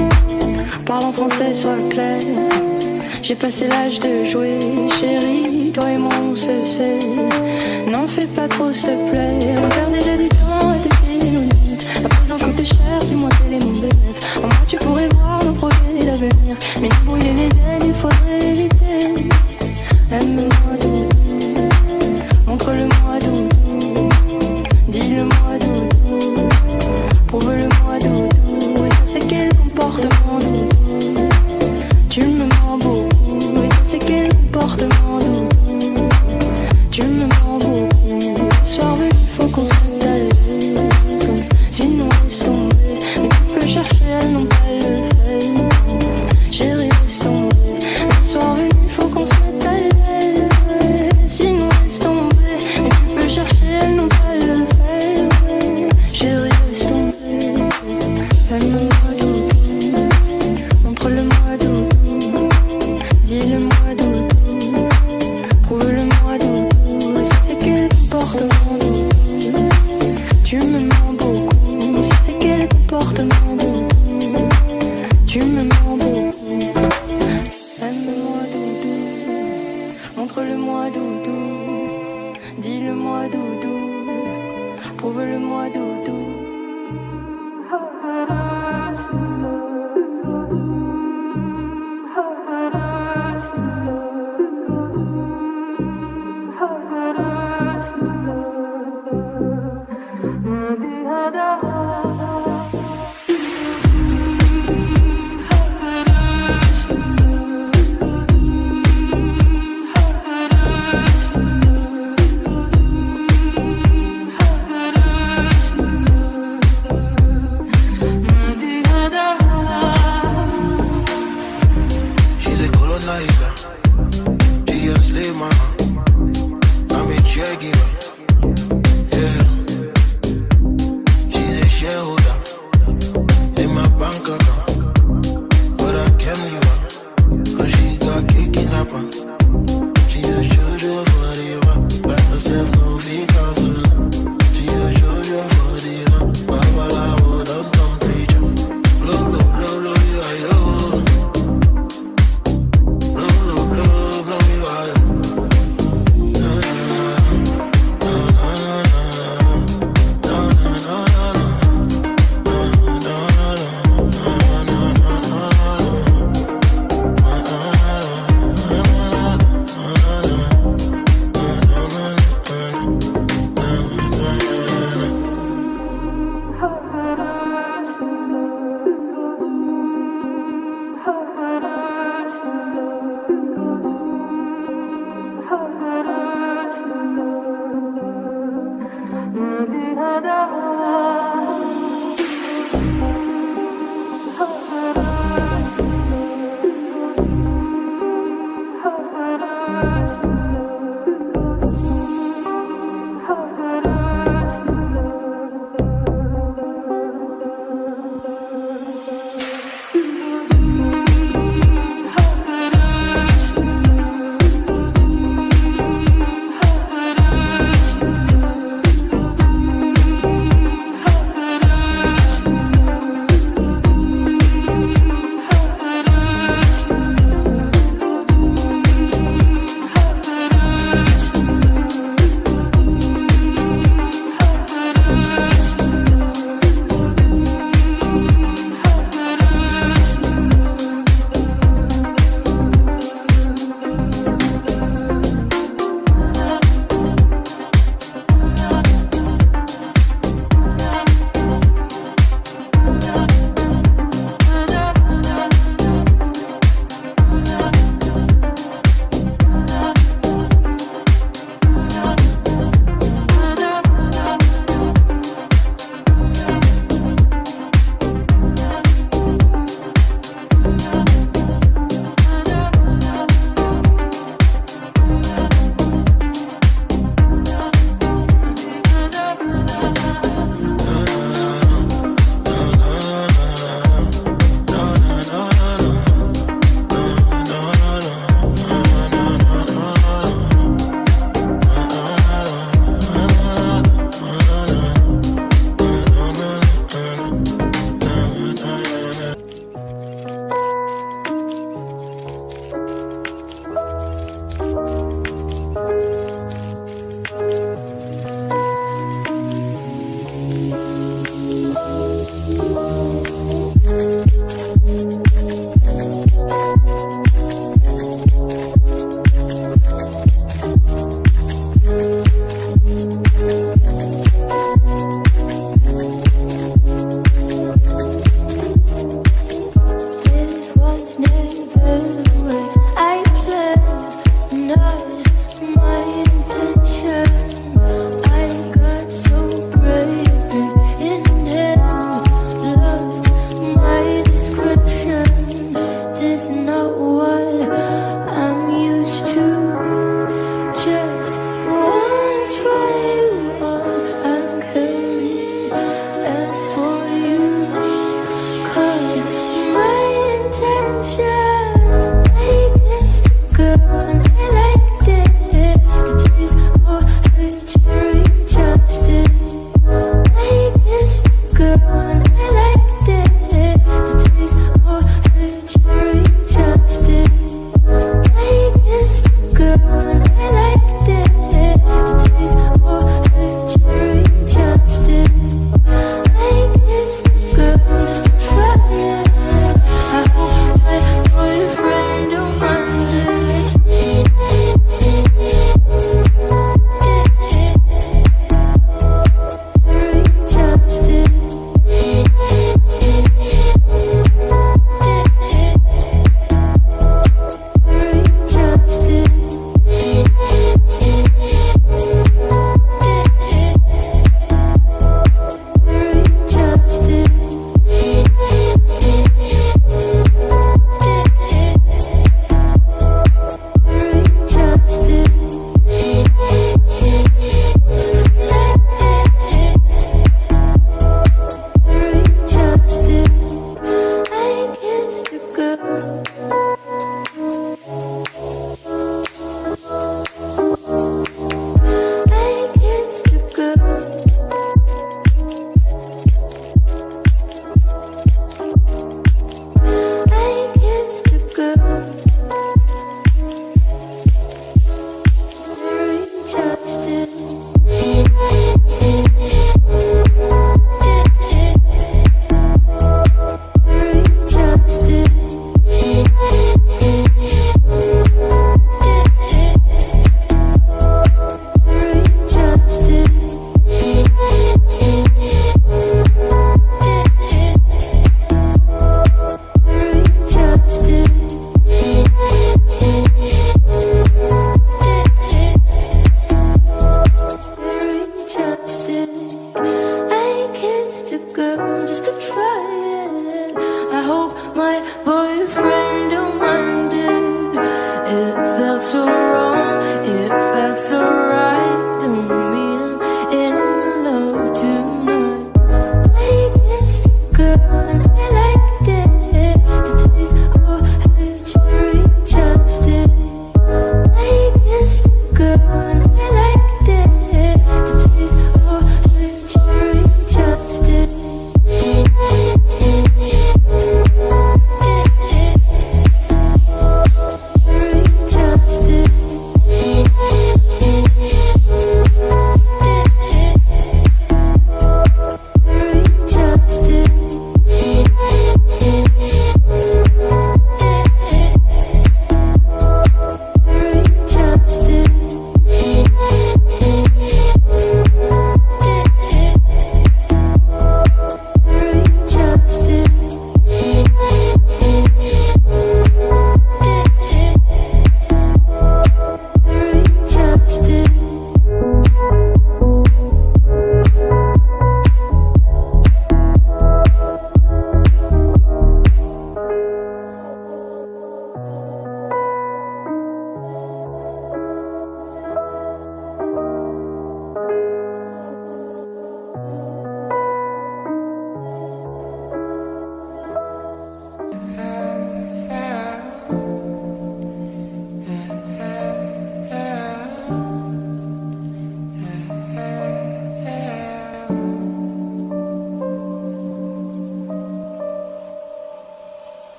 Parle en français, sois clair. J'ai passé l'âge de jouer, chérie. Toi et moi on se sait. N'en fais pas trop, s'il te plaît. On perd déjà du temps à tes limites. À présent, coûte cher, dis-moi quel est mon bénéfice. En moi, tu pourrais voir nos projets d'avenir. Mais nous brûler les ailes, il faudrait éviter. Aime-moi doudou, montre-le-moi doudou, dis-le-moi doudou, prouve-le-moi doudou. Et ça c'est quel comportement doudou, tu me mens beaucoup. Et ça c'est quel comportement doudou, tu me mens beaucoup. Le soir venu, faut qu'on se mette à l'aise, sinon laisse tomber. Mais tu peux chercher, elles n'ont pas le fait. Chérie, laisse tomber. Le soir venu, faut qu'on se mette à l'aise, sinon laisse tomber. Mais tu peux chercher, elles n'ont pas le fait. Chérie, laisse tomber. Aime-moi doudou, montre-le-moi doudou, dis-le-moi doudou, prouve-le-moi doudou. Et ça c'est quel comportement doudou, tu me mens beaucoup. Ça c'est quel comportement doudou, tu me mens beaucoup. Aime-moi doudou, montre-le-moi doudou, dis-le-moi doudou, prouve-le-moi doudou.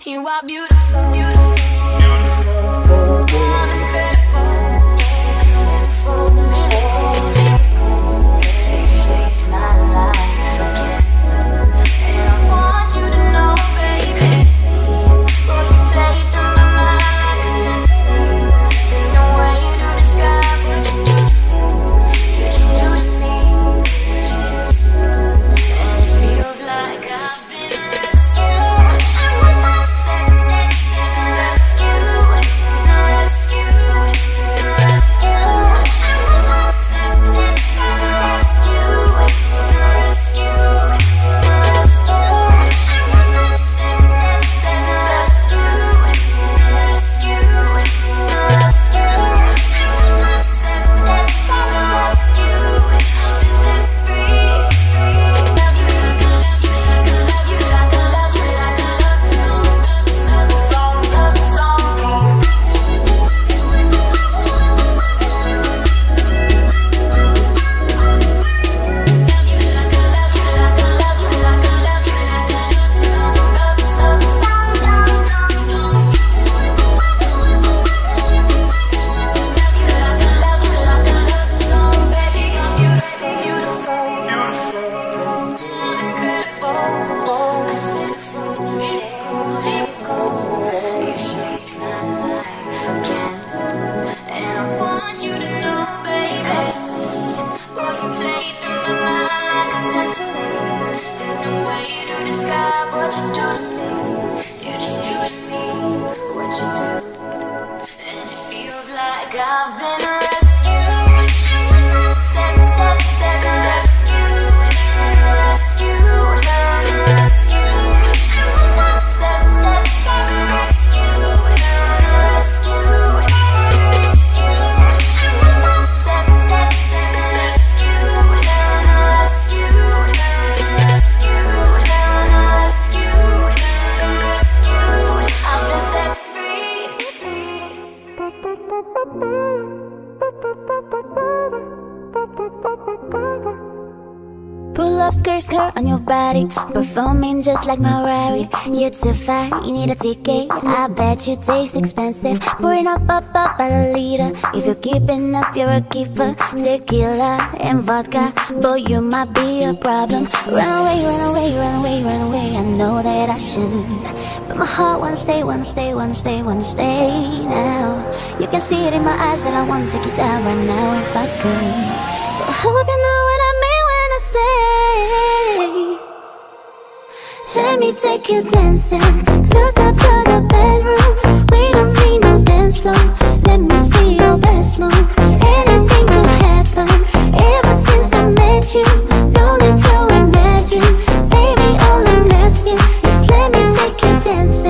You are beautiful, beautiful, incredible, a sinful miracle. You saved my life again, and I want you to know, baby, boy, you play through my mind like a symphony. There's no way to describe what you do. You just do to me what you do, and it feels like I've been rescued. I've been pull up skirt on your body, performing just like Mariah. You're too fine, you need a ticket. I bet you taste expensive. Pouring up a liter. If you're keeping up, you're a keeper. Tequila and vodka, boy, you might be a problem. Run away, run away, run away, run away. I know that I should, but my heart wanna stay, wanna stay, wanna stay, wanna stay now. You can see it in my eyes that I wanna take you down right now if I could. So I hope you know what I mean when I say, let me take you dancing. Two step to the bedroom. We don't need no dance floor. Let me see your best move. Anything could happen. Ever since I met you, no need to imagine. Baby, all I'm asking is let me take you dancing.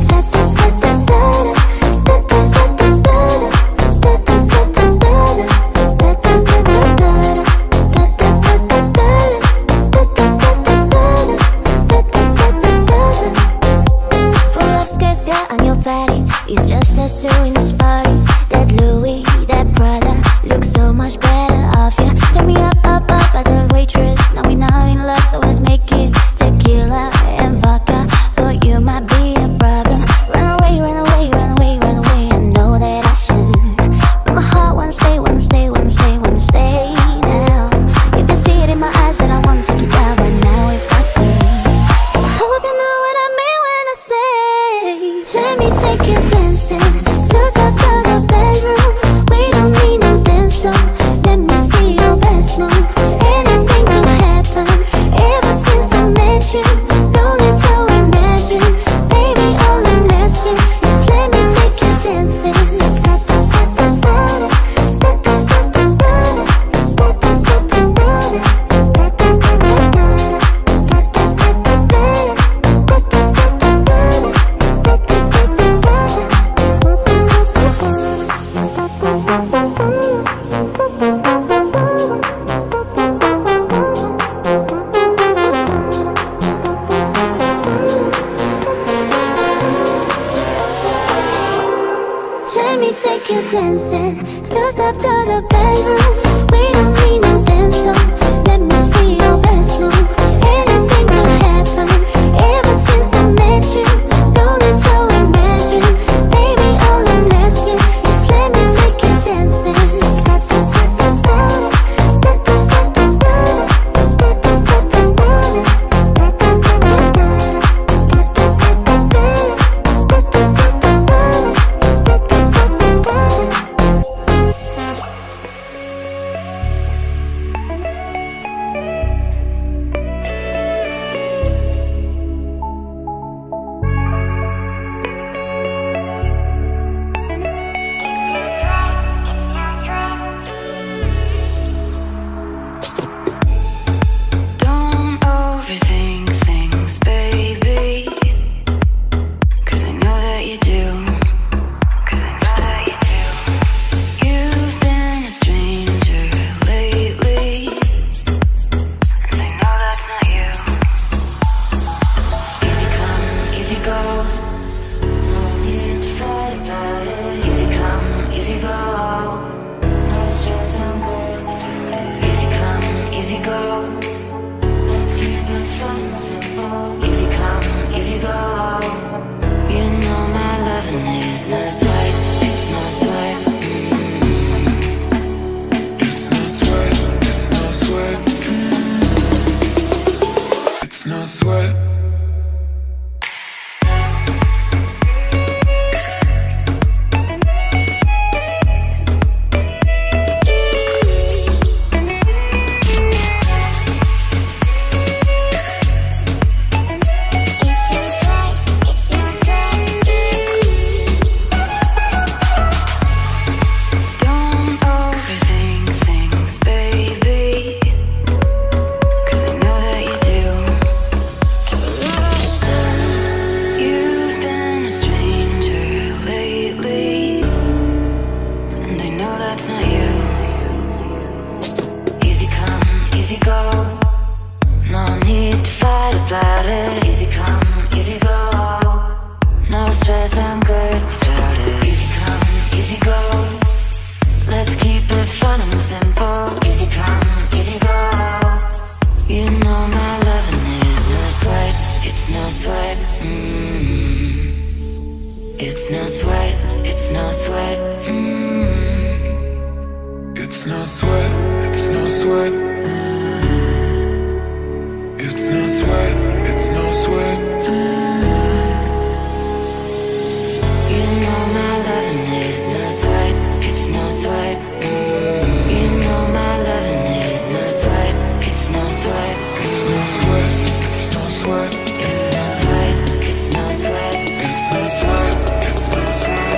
It's just us two in this party. That Louis, that Prada looks so much better off you. Turn me up at the waitress. Now we're not in love, so let's make it tequila and vodka. But you might be a problem. Run away, run away, run away, run away. I know that I should, but my heart wanna stay, wanna stay, wanna stay, wanna stay now. You can see it in my eyes that I wanna take you down right now if I could. So I hope you know what I mean when I say, let me take you dancing. Just up to the bedroom. We don't need no dance floor. Let me see your best move. Anything could happen. Ever since I met you, no need to imagine. Baby, all I'm asking is let me take you dancing. Let me take you dancing. Two step to the bedroom. We don't need no dance floor. Let me see your best move. Anything could happen. Ever since I met you, no need to It's no sweat, it's no sweat. It's no sweat, it's no sweat. You know my loving is no sweat, it's no sweat. You know my loving is no sweat, it's no sweat. It's no sweat, it's no sweat. It's no sweat, it's no sweat. It's no sweat, it's no sweat.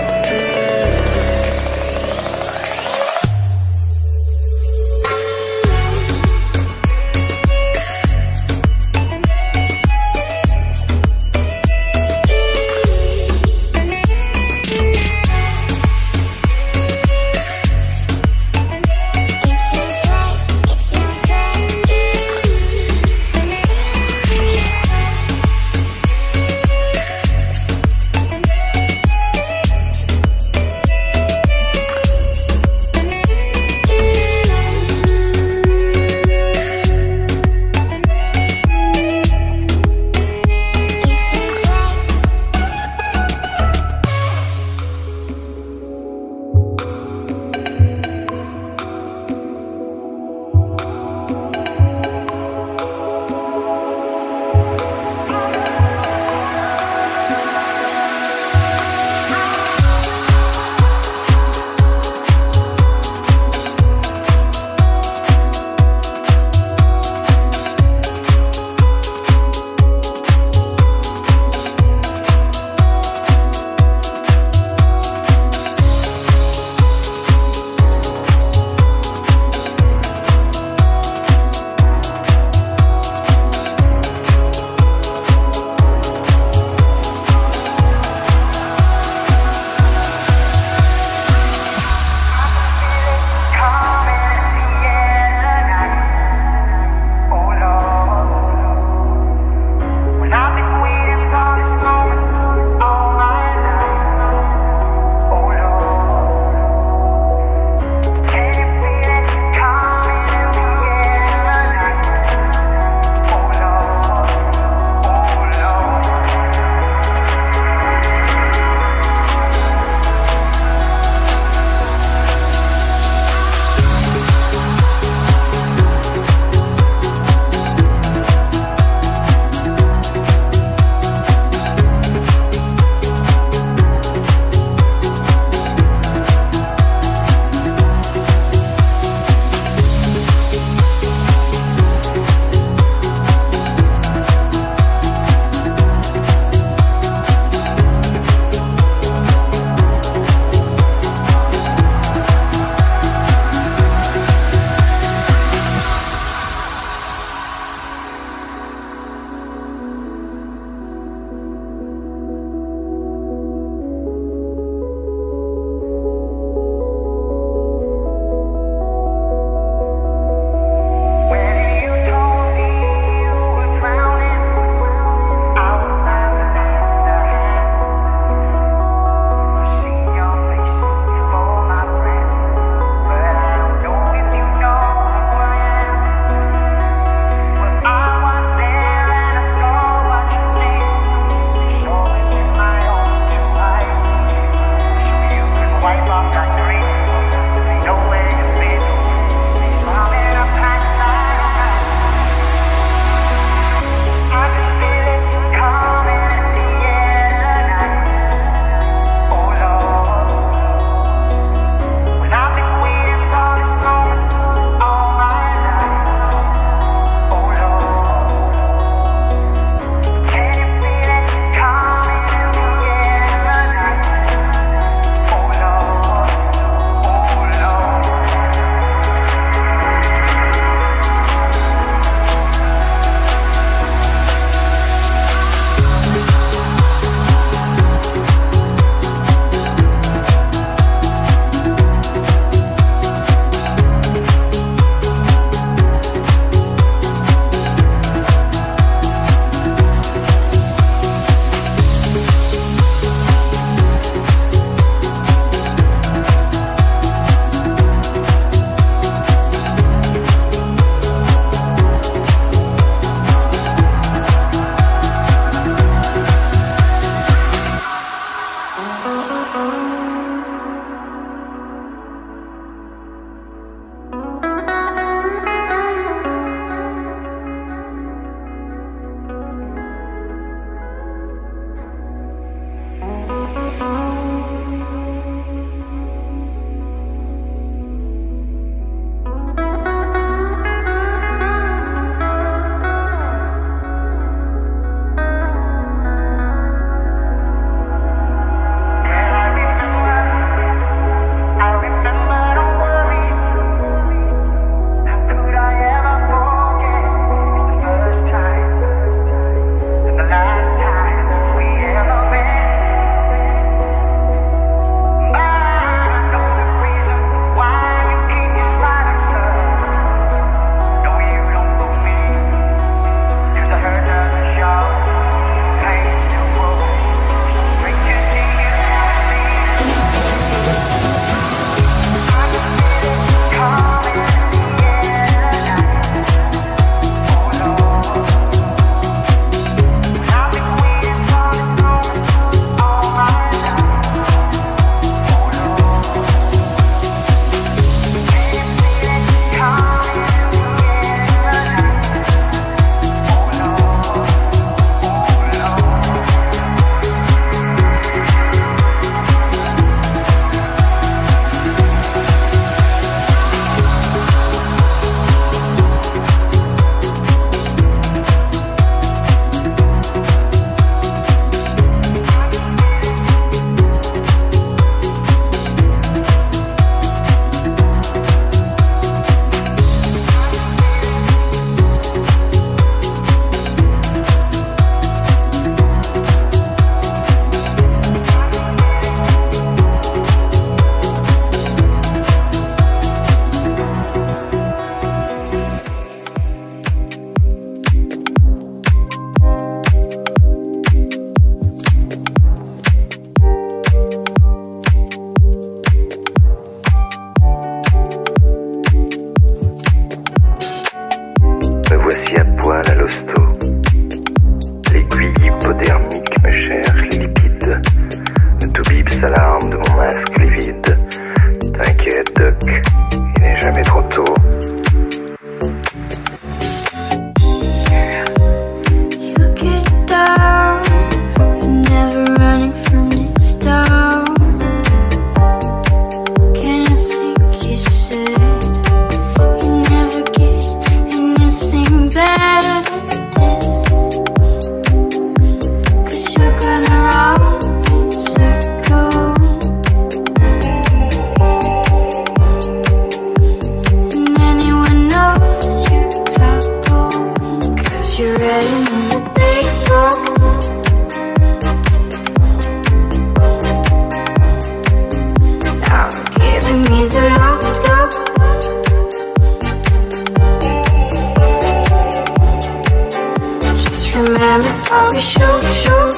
we shook.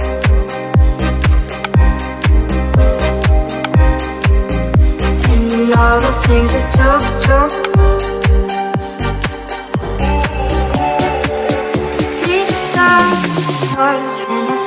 And all the things it took. These times taught us from the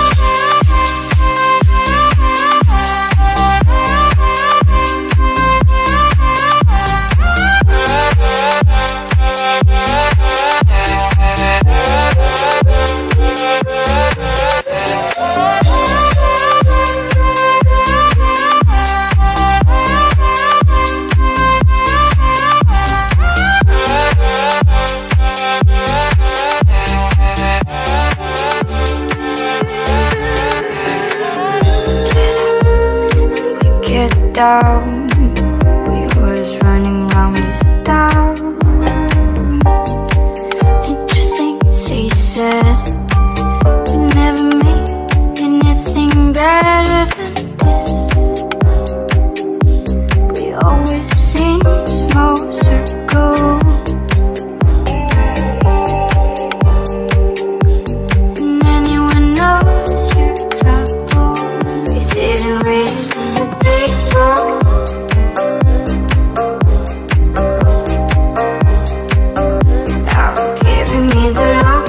down. We always running round with doubt. Interesting, say you said we never made anything better than this. We always in small circles. And anyone knows your trouble. We didn't read the big book. Now giving me the look.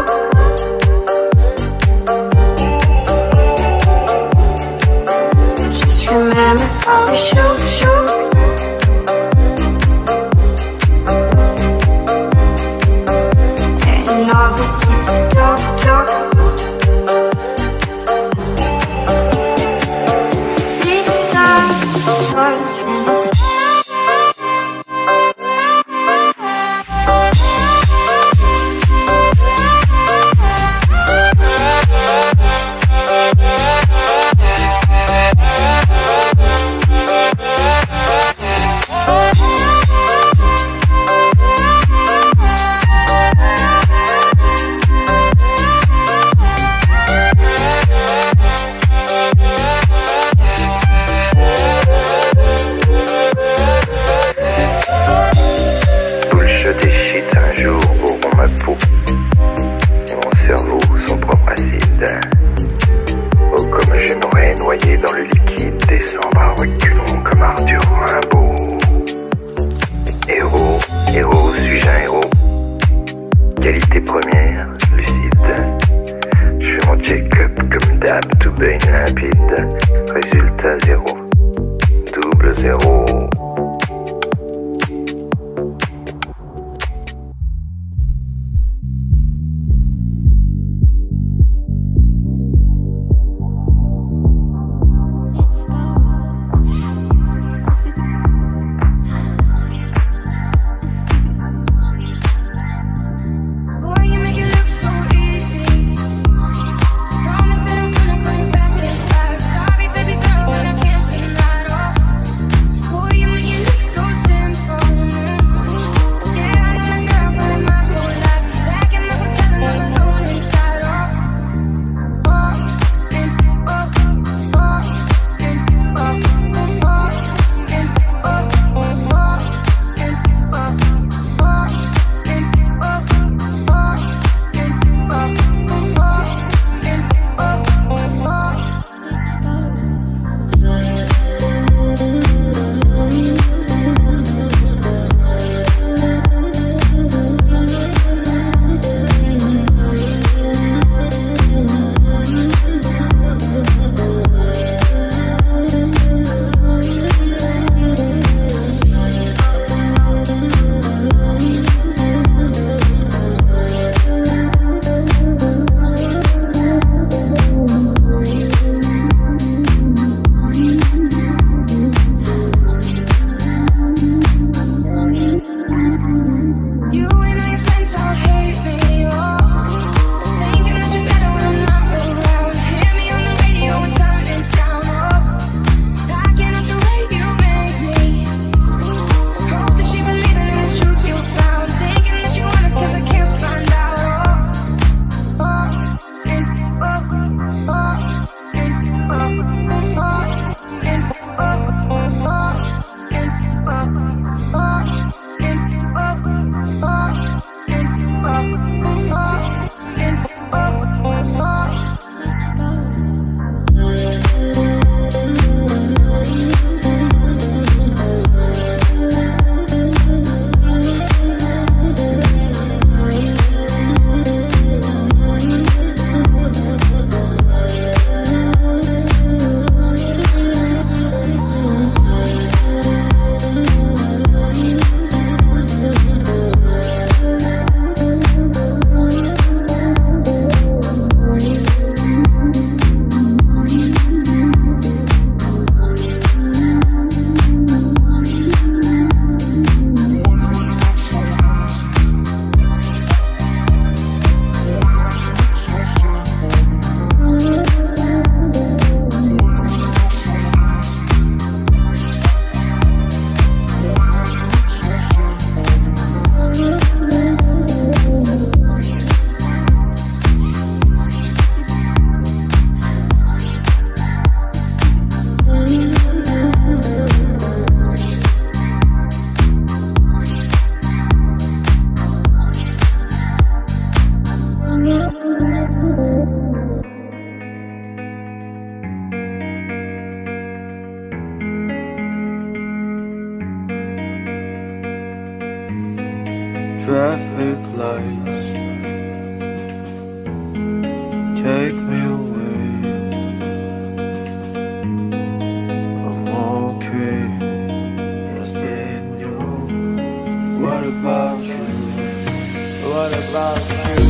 Just remember how we shook. And all the things we talk. These times taught us from the Bullshit et shit un jour auront ma peau et mon cerveau son propre acide. Oh, comme j'aimerais noyer dans le liquide, descendre à reculons comme Arthur Rimbaud. Héros, suis-je un héros? Qualité première, lucide. Je fais mon check-up comme d'hab, tout baigne limpide. Résultat 0, double 0. Boy, you make it look so easy. Promise that I'm gonna call you back in 5. Sorry, baby girl, but I can't tonight. Oh, boy, you Traffic lights take me away. I'm okay, nothing new. What about you? What about you?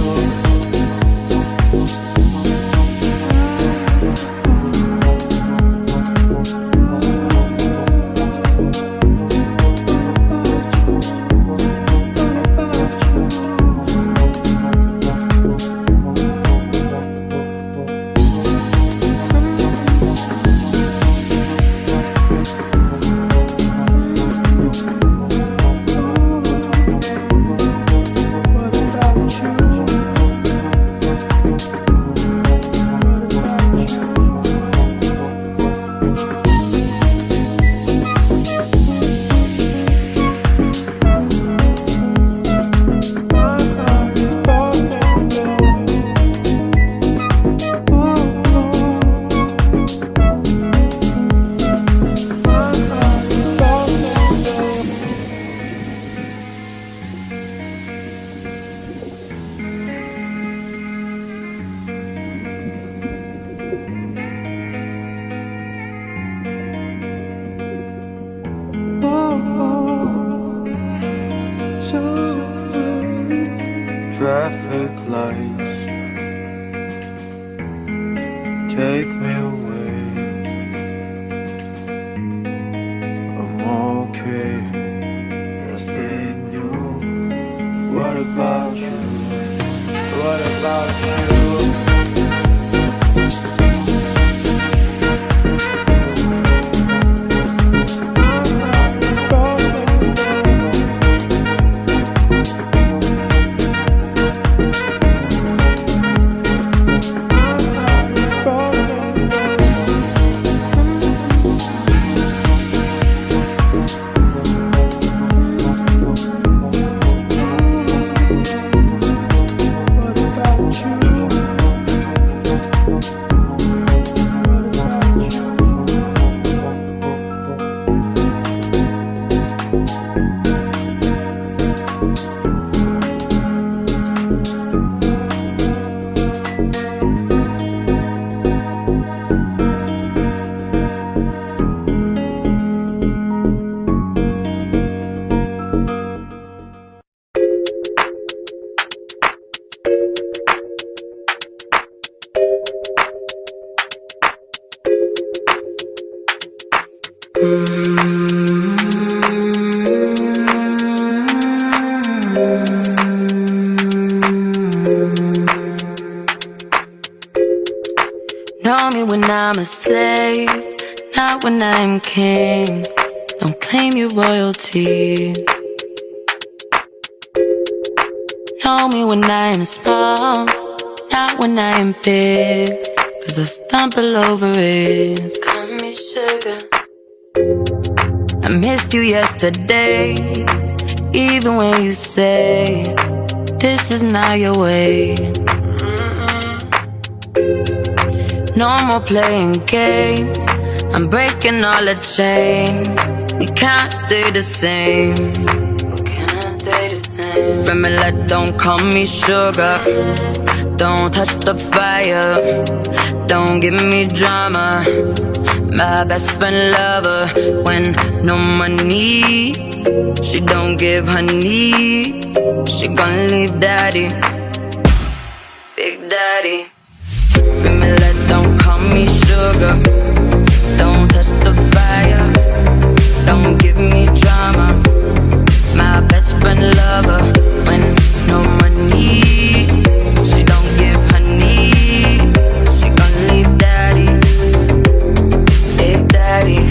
Traffic lights take me away. I'm okay, nothing new. What about you? What about you? Know me when I'm a slave, not when I'm king. Don't claim your royalty. Know me when I'm small, not when I'm big, 'cause I stumble over it. Call me sugar. I missed you yesterday, even when you say this is not your way. No more playing games, I'm breaking all the chain. We can't stay the same. We can't stay the same. Familiar, don't call me sugar. Don't touch the fire. Don't give me drama. My best friend lover when no money. She don't give honey. She gon' leave daddy, big daddy. Familiar, don't call me sugar. Don't touch the fire. Don't give me drama. My best friend lover when no money. She don't give honey. She gon' leave daddy, big daddy.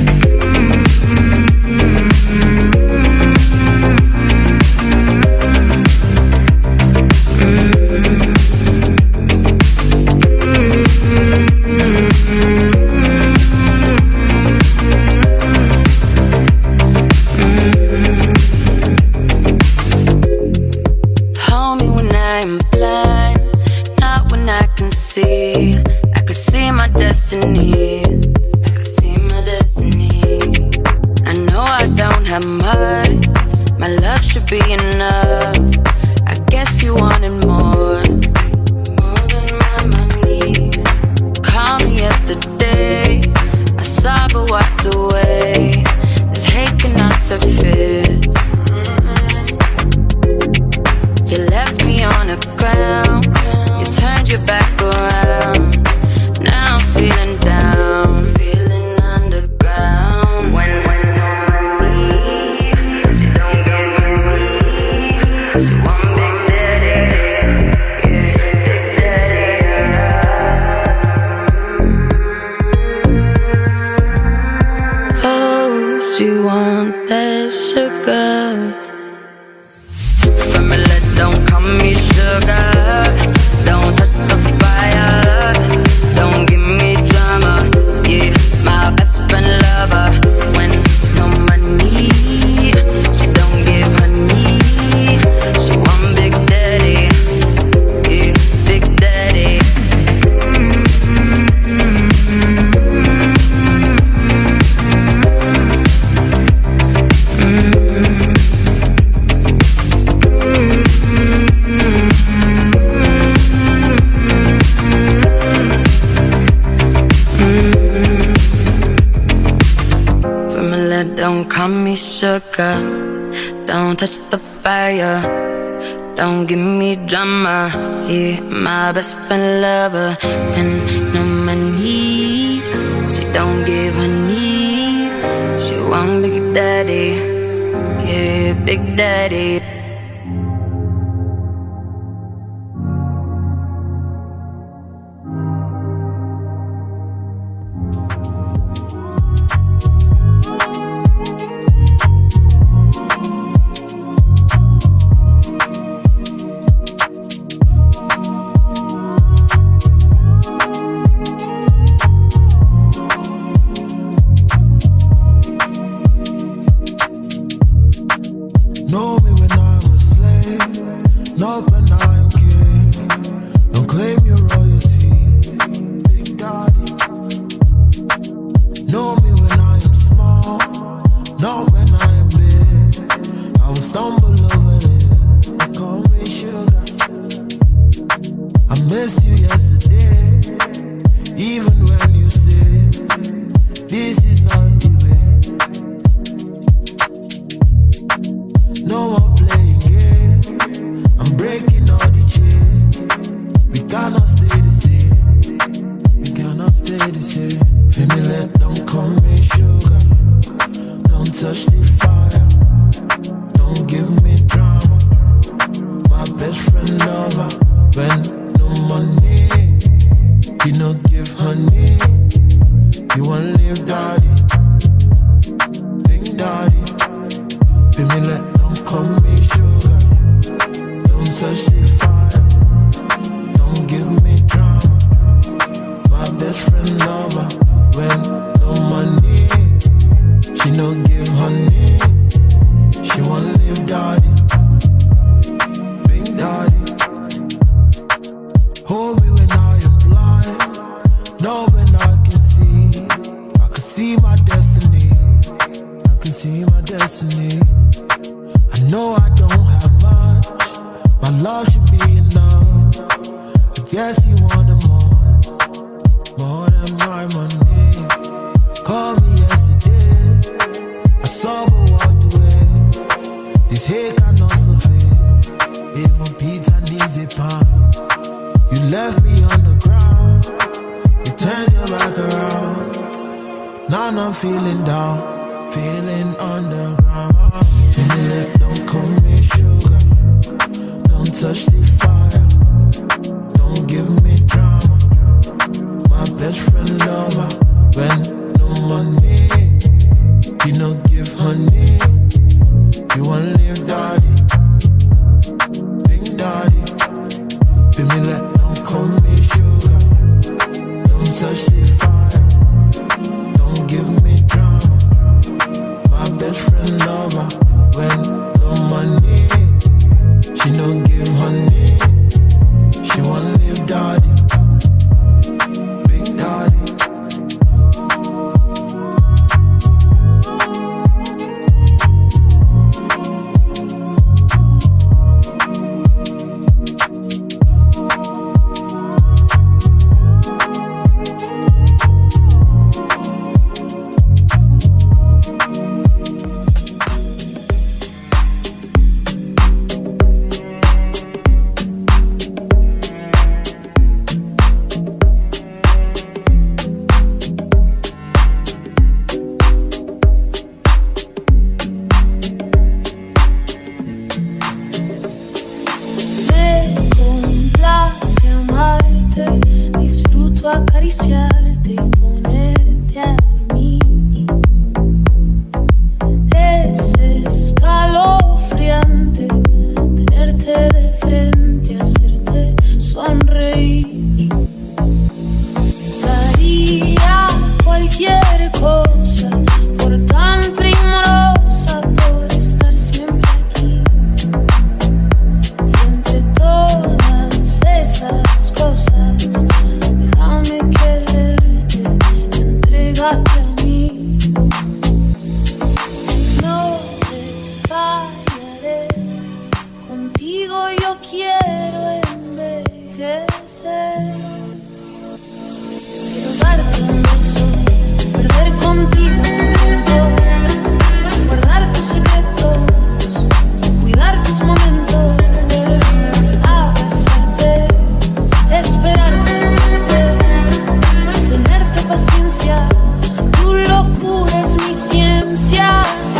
Destiny. I could see my destiny. I know I don't have much. My love should be enough. to fit. You left me on the ground, you turned your back around. Now I'm feeling down, feeling underground. When she don't give me, she want Big Daddy, yeah, Big Daddy. Oh, she want that sugar. Familiar, don't call me sugar. Don't touch the fire. Don't give me drama. Yeah, my best friend lover. When no money, she don't give honey. She want Big Daddy. Yeah, Big Daddy. Don't call me sugar. Don't touch the fire. Don't give me drama. Yeah, my best friend lover. When no money, she don't give honey. She want Big Daddy. Yeah, Big Daddy. Know me when I'm a slave, not when I'm king. Don't claim your royalty, Big Daddy. Know me when I am small, not when I am big. I will stumble over this, call me sugar. I missed you yesterday, even when you said this is not the way. No more playing games, I'm breaking all the chains. We cannot stay the same, we cannot stay the same. Family, don't call me sugar. Don't touch the fire, don't give me drama. My best friend lover, when no money, you no give honey. You want live daddy, Big Daddy. Family, don't call me sugar. Don't touch the fire, don't give me drama. My best friend lover, when no money, she no give honey. She want live daddy, Big Daddy. Hold me when I am blind, know when I can see. I can see my destiny, I can see my destiny. I know I don't have much, my love should be enough. I guess you wanted more than my money. Call me yesterday, I saw but walked away. This hate cannot survive, even Peter needs a pound. You left me on the ground, you turned your back around. Now I'm feeling down, feeling underground. Don't call me sugar, don't touch the fire, don't give me drama. My best friend lover, when no money, you no give honey. You want live daddy, Big Daddy. Family, don't call me sugar, don't touch the fire, don't give me drama. My best friend acariciarte y ponerte a dormir. Es escalofriante tenerte de frente, hacerte sonreír. Daría cualquier cosa por tan primorosa, por estar siempre aquí. Y entre todas esas cosas, déjame quererte, entrégate a mí. No te fallaré, contigo yo quiero envejecer. Quiero darte un beso, perder contigo un tiempo, guardar tus secretos, cuidar tus momentos, abrazarte, esperarte, tenerte paciencia. Tu locura es mi ciencia.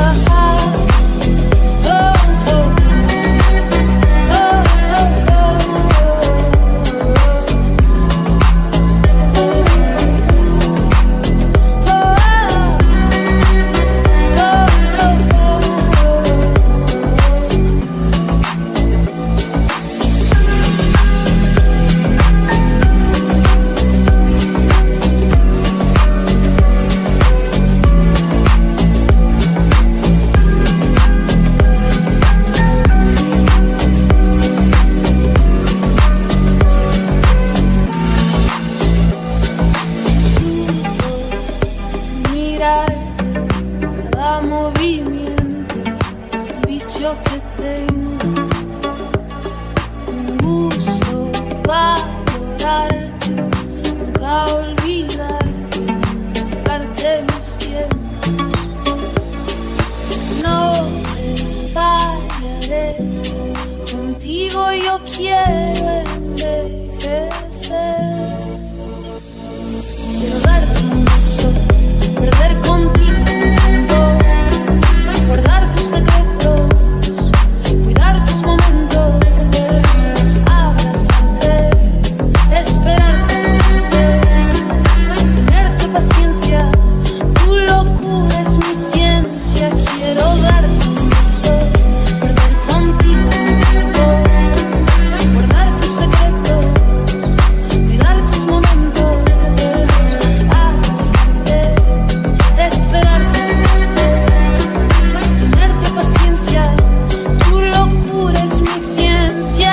Cada movimiento, el vicio que tengo, un gusto valorarte, nunca olvidarte, entregarte mis tiempos. No te fallaré, contigo yo quiero envejecer. Quiero darte un beso, perder contigo un tiempo, guardar tus secretos, cuidar tus momentos, abrazarte, esperarte, tenerte paciencia. Tu locura es mi ciencia. Quiero darte un beso, perder contigo un tiempo, guardar tus secretos, cuidar tus momentos, abrazarte, esperarte, tenerte paciencia. Tu locura es mi ciencia.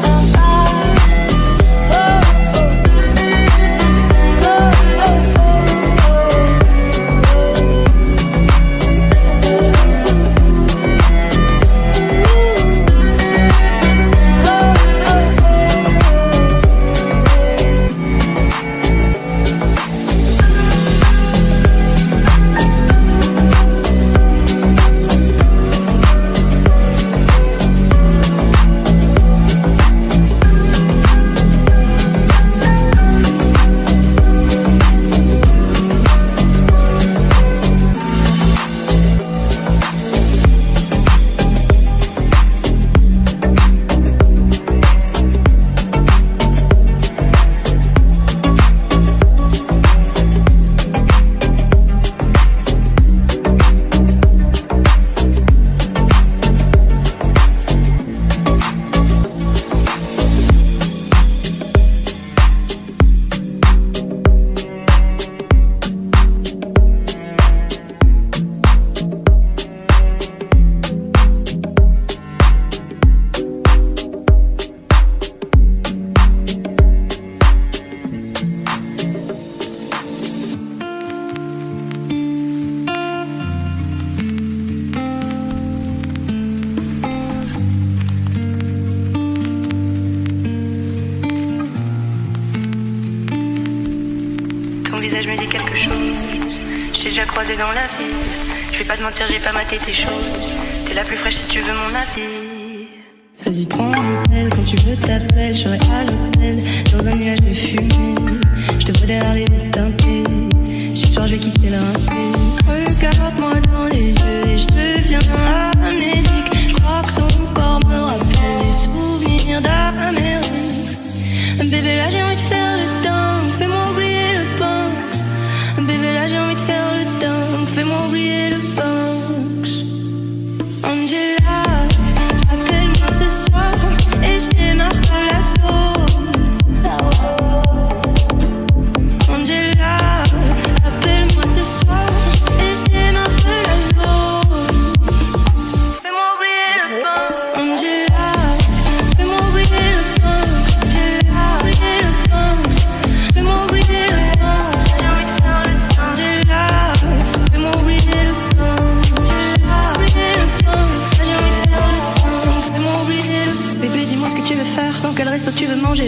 Ton visage me dit quelque chose. Je t'ai déjà croisé dans la vie. Je vais pas te mentir, j'ai pas maté tes choses. T'es la plus fraîche si tu veux mon avis. Vas-y, prends l'appel, quand tu veux t'appelles. Je serai à l'hôtel, dans un nuage de fumée. Je te vois derrière les vitres teintées. Ce soir, je vais quitter la rapée. Regarde-moi dans les yeux et je deviens amnésique. Je crois que ton corps me rappelle les souvenirs d'Amérique. Bébé, là, j'ai envie de faire le temps. Fais-moi oublier le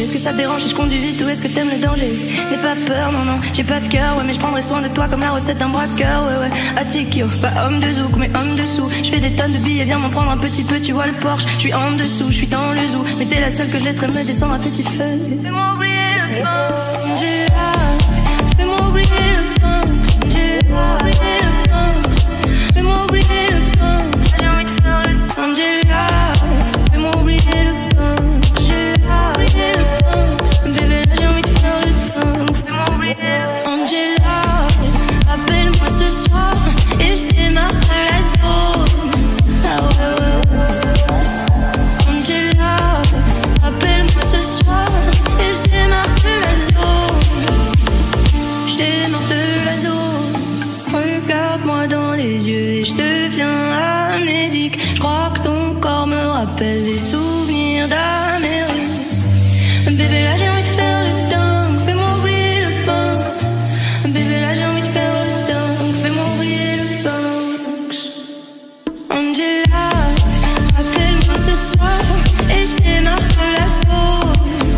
est-ce que ça te dérange si je conduis vite ou est-ce que t'aimes le danger? N'aie pas peur, non, non, j'ai pas de cœur, ouais, mais je prendrai soin de toi comme la recette d'un braqueur, ouais, ouais. Atikyo, pas homme de zouk, mais homme de sous. Je fais des tonnes de billets, viens m'en prendre un petit peu, tu vois le Porsche. Je suis en dessous, je suis dans le zoo, mais t'es la seule que je laisserai me descendre à petit feu. Fais-moi oublier le pain, fais-moi oublier le pain, fais-moi oublier le pain, fais-moi oublier le pain, j'ai envie de faire le pain, fais-moi oublier le pain, j'ai oublié le pain, bébé là j'ai envie de faire le pain, fais-moi oublier le pain. Angela, appelle-moi ce soir et je démarre de la zone. Ah ouais, ouais, ouais. Angela, appelle-moi ce soir et je démarre de la zone. Je démarre de la zone. Regarde-moi dans les yeux et je deviens amnésique. Je crois que ton corps me rappelle des souvenirs d'Amérique. Bébé là j'ai envie de faire le dingue, fais-moi oublier le pain. Bébé là j'ai envie de faire le dingue, fais-moi oublier le pain. Angela, appelle-moi ce soir et je démarre de la zone.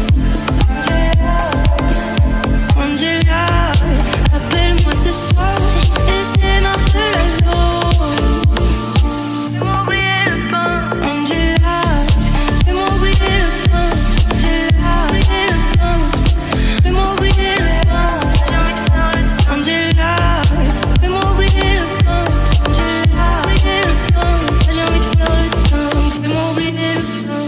Angela, appelle-moi ce soir et je démarre de la zone. Fais-moi oublier le pain. Angela, fais-moi oublier le pain. Angela, oublier le pain. Fais-moi oublier le pain. J'ai envie de faire le pain. Angela, fais-moi oublier le pain. Angela, oublier le pain. J'ai envie de faire le pain. Fais-moi oublier le pain.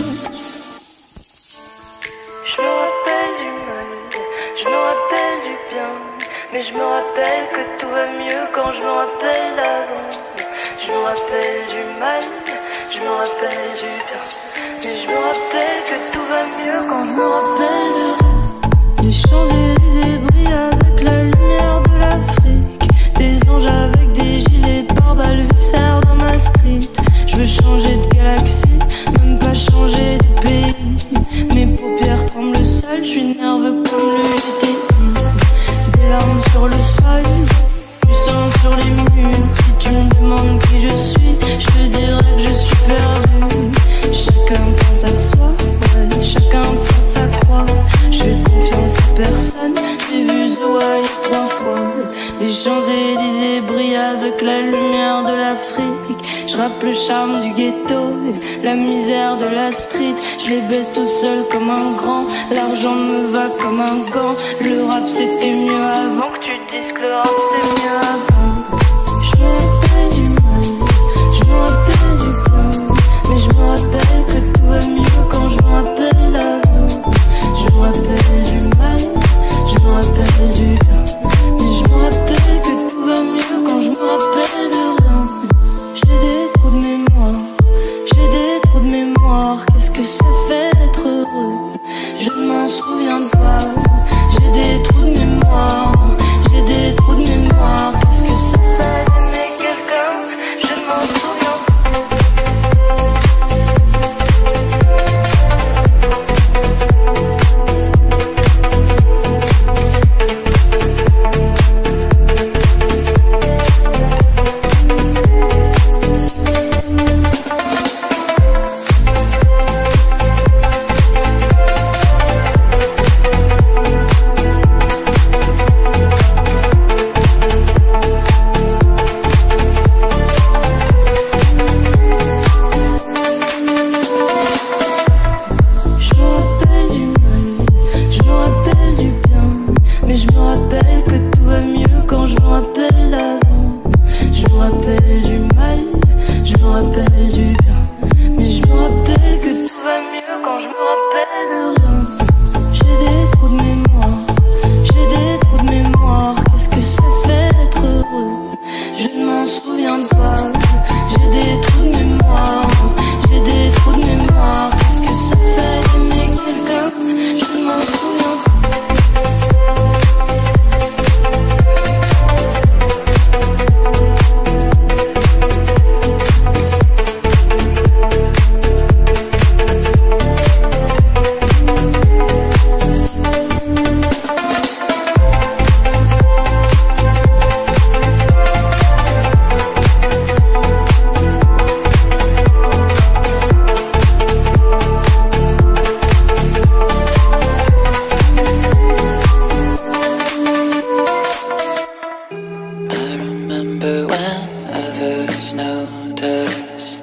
Je me rappelle du mal, je me rappelle du bien, mais je me rappelle que tout va mieux quand je me rappelle d'avant. Je me rappelle du mal, je me rappelle du bien, mais je me rappelle que tout va mieux quand je me rappelle de... Les Champs-Élysées brillent avec la lumière de l'Afrique. Des anges avec des gilets pare-balles viscèrent dans ma street. Je veux changer de galaxie, même pas changer de pays. Mes paupières tremblent seules, je suis nerveux comme le GTI. Des larmes sur le sol, du sang sur les murs. Si tu me demandes qui je suis, je te dirai que je suis perdu. Chacun pense à soi, ouais, chacun porte sa croix. Je fais confiance à personne, j'ai vu Zoé 3 fois. Les Champs-Élysées brillent avec la lumière de l'Afrique. Je rappe le charme du ghetto, la misère de la street. Je les baisse tout seul comme un grand, l'argent me va comme un gant. Le rap c'était mieux avant que tu dises que le rap c'est mieux avant. Je me rappelle du mal, je me rappelle du pain, mais je me rappelle que tout va mieux quand je me rappelle avant. Je me rappelle du mal, je me rappelle du bien, mais je me rappelle que tout va mieux quand je me rappelle de rien. J'ai des trous de mémoire, j'ai des trous de mémoire. Qu'est-ce que ça fait d'être heureux? Je ne m'en souviens pas. J'ai des trous de mémoire, j'ai des trous de mémoire. Qu'est-ce que ça fait d'aimer quelqu'un? Je ne m'en souviens pas.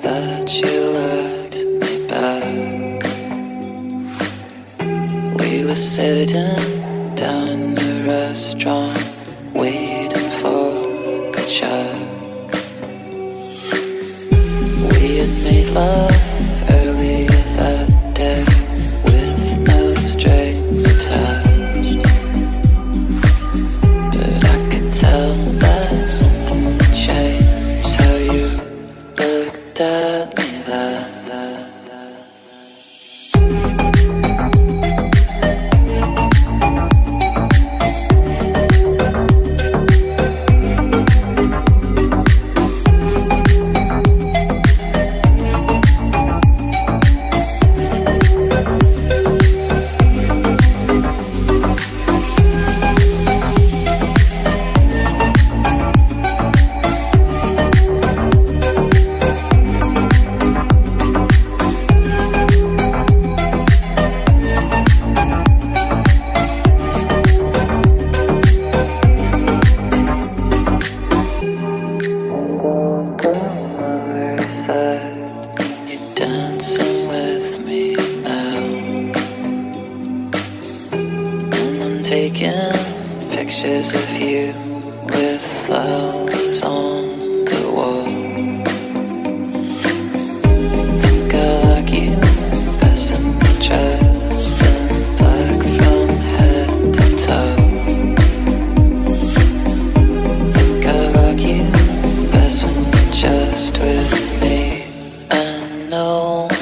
that you liked me back. We were sitting down in a restaurant, waiting for the chat. We had made love earlier that day with no strings attached, but I could tell that something had changed. How you looked at me that taking pictures of you with flowers on the wall. Think I like you, passing me dressed in black from head to toe. Think I like you, passing me just with me, and no.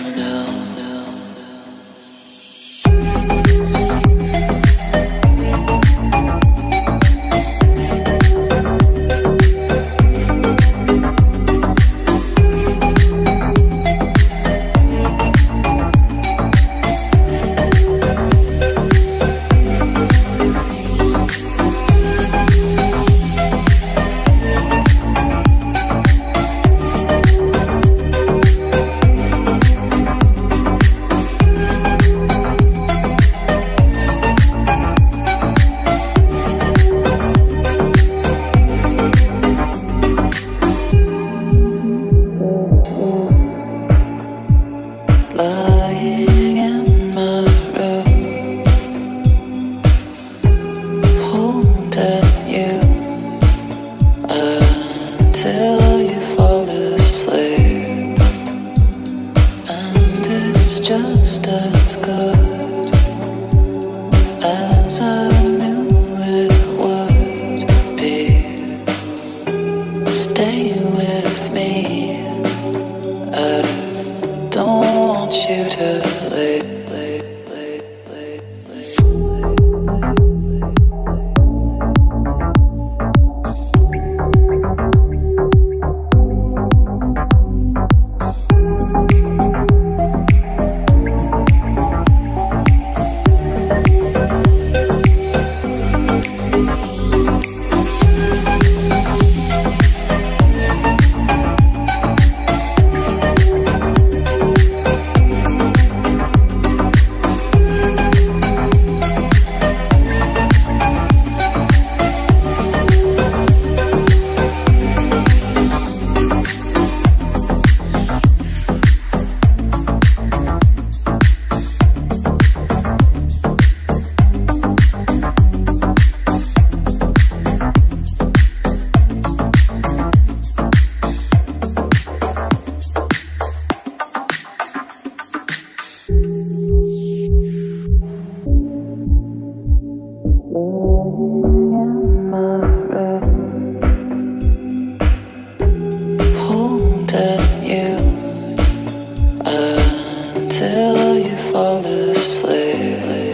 Lying in my room, holding you until you fall asleep, and it's just as good as I knew it would be. Stay with me, I don't want you to leave. Holding you until you fall asleep.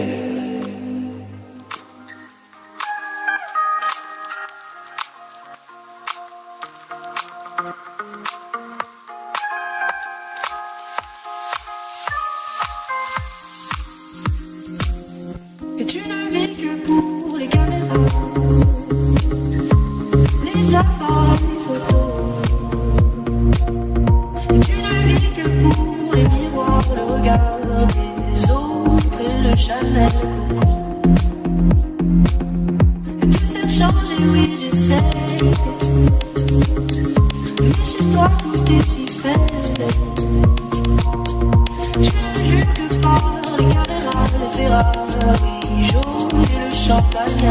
Et tu ne vis que pour les caméras, les appareils photo. Et tu ne vis que pour les miroirs, le regard des autres et le Chanel Coco. Et te faire changer, oui j'essaie, mais chez toi tout est si fait. Ferrari jaune et le champagne.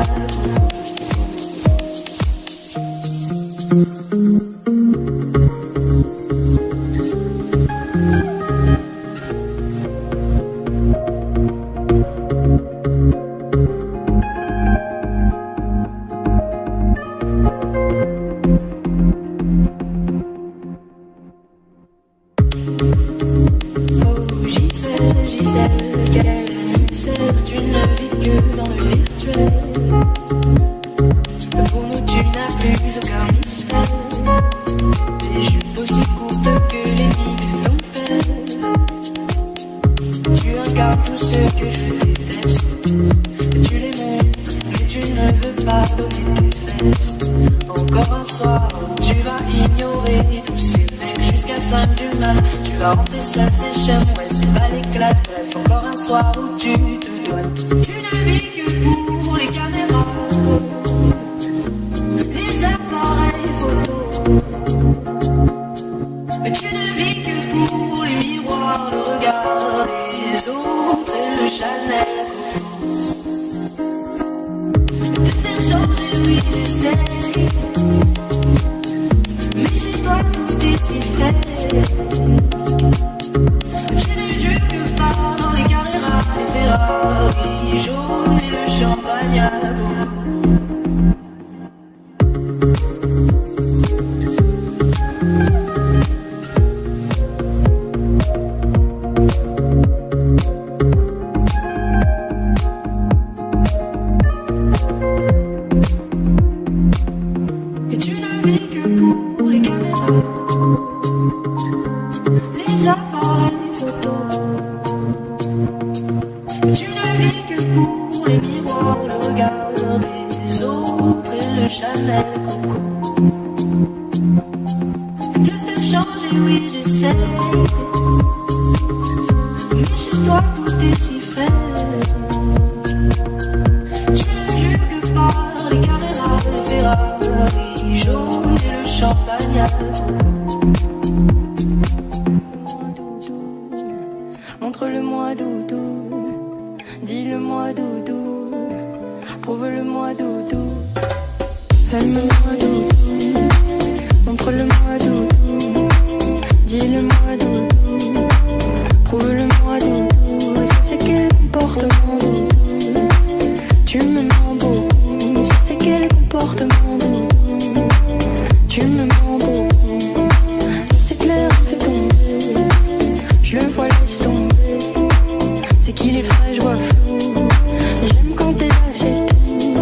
Montre-le-moi doudou, dis-le-moi doudou, prouve-le-moi doudou, aime-moi doudou, montre-le-moi doudou, dis-le-moi doudou, prouve-le-moi doudou, ça c'est quel comportement doudou, tu me mens beaucoup, ça c'est quel comportement doudou, tu me mens beaucoup, c'est clair, fais tomber, je le vois laisse tomber. C'est qu'il est frais, je vois flou. J'aime quand t'es là, c'est tout.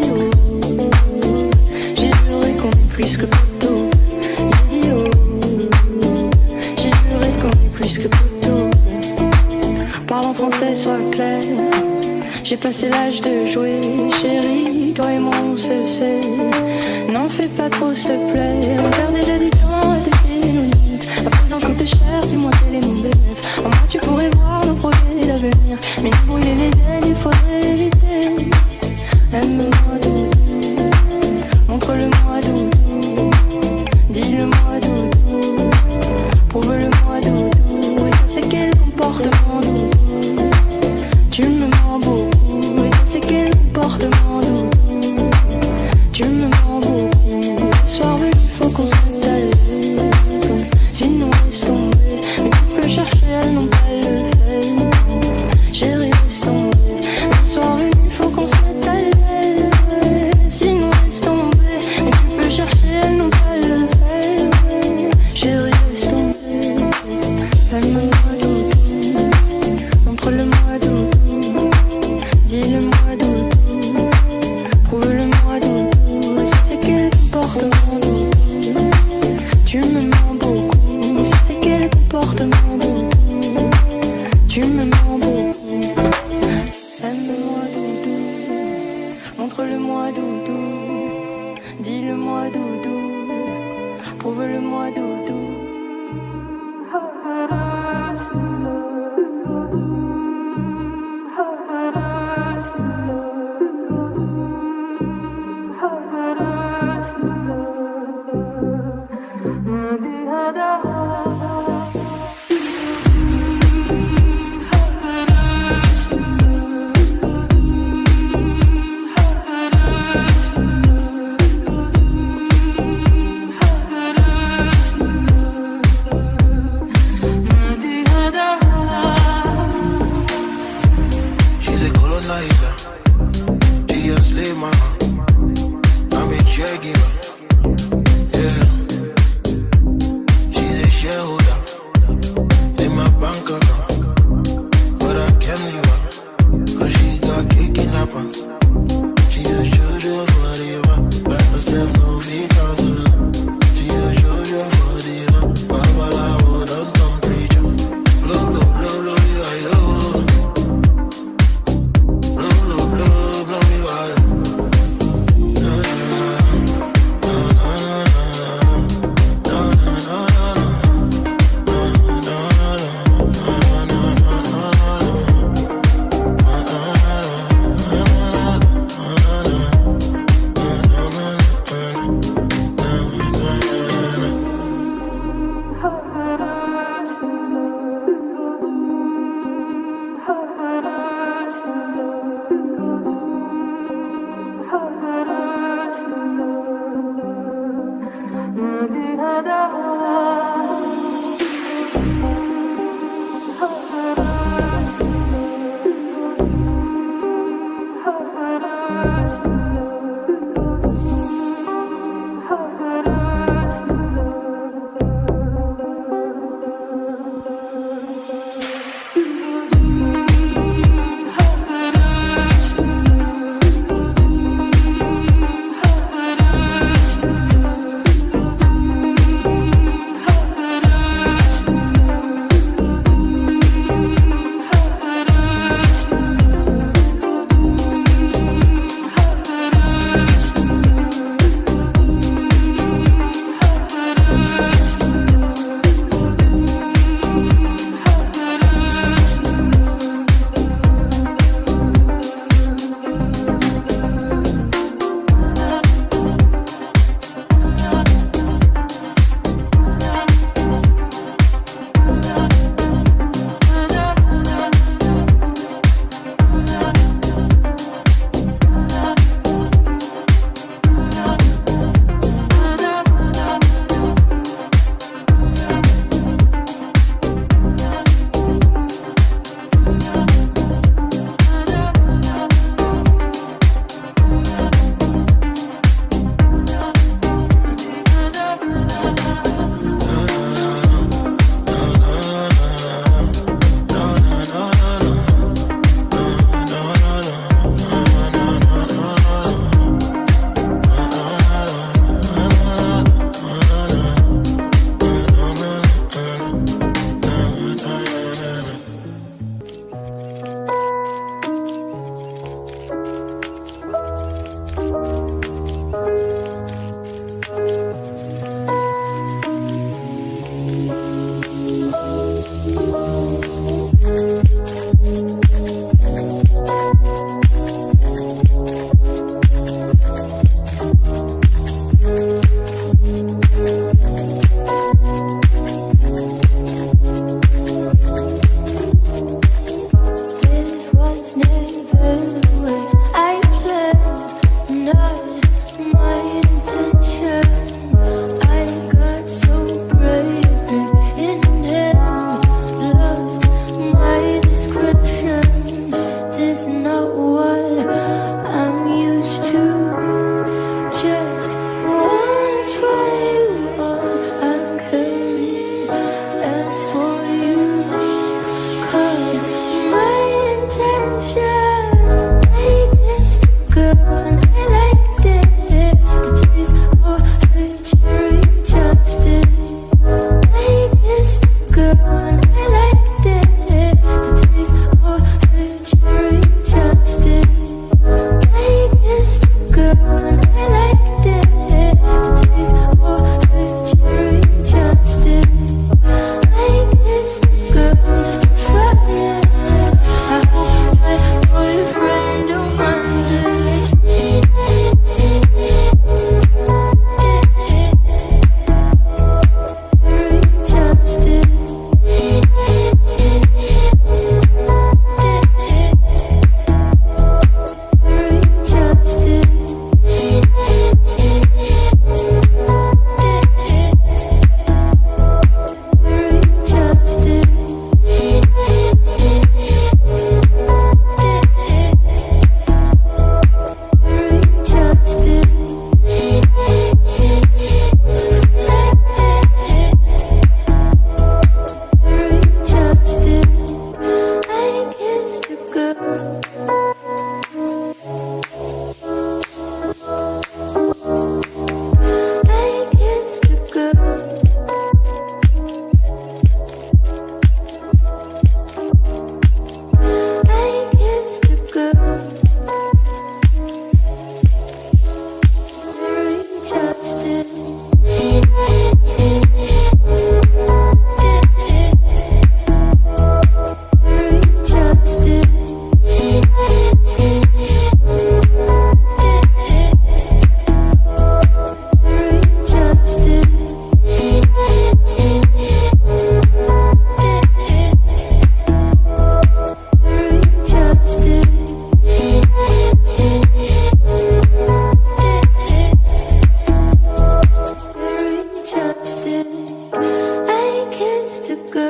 J'ai juré qu'on est plus que poteau. J'ai dit oh. J'ai juré qu'on est plus que poteau. Parle en français, sois clair. J'ai passé l'âge de jouer, chérie. Toi et moi, on se sait. N'en fais pas trop, s'il te plaît. On perd déjà du temps à tester nos limites. À présent, je coûte cher, dis-moi quel est mon bénéfice. En moi, tu pourrais voir nos projets d'avenir. Mais nous brûler les ailes, il faudrait éviter. Aime-moi doudou, montre-le-moi doudou, dis-le-moi doudou, prouve-le-moi doudou. Et ça c'est quel comportement doudou, tu me mens beaucoup. Et ça c'est quel comportement doudou, tu me mens beaucoup. Ce soir il faut qu'on se mette à l'aise, sinon laisse tomber. Mais tu peux chercher à non pas le faire. Chérie, laisse tomber. Le soir il faut qu'on se mette à l'aise, sinon laisse tomber. Mais tu peux chercher à non pas le faire. Chérie, laisse tomber. Aime-moi doudou, montre-le-moi doudou, dis-le-moi doudou, prouve-le-moi doudou. Et ça c'est quel comportement doudou, tu me mens beaucoup. Et ça c'est quel comportement doudou, tu me mens beaucoup. Aime-moi doudou, montre-le-moi doudou, dis-le-moi doudou, prouve-le-moi doudou.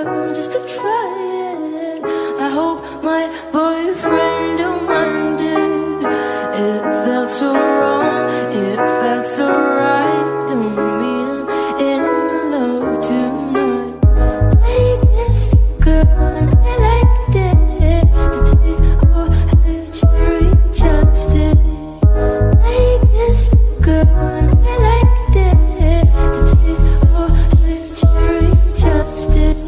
girl just to try it. I hope my boyfriend don't mind it. It felt so wrong, it felt so right. Don't mean I'm in love tonight. I kissed a girl and I liked it. The taste of her cherry chapstick. I kissed a girl and I liked it. The taste of her cherry chapstick.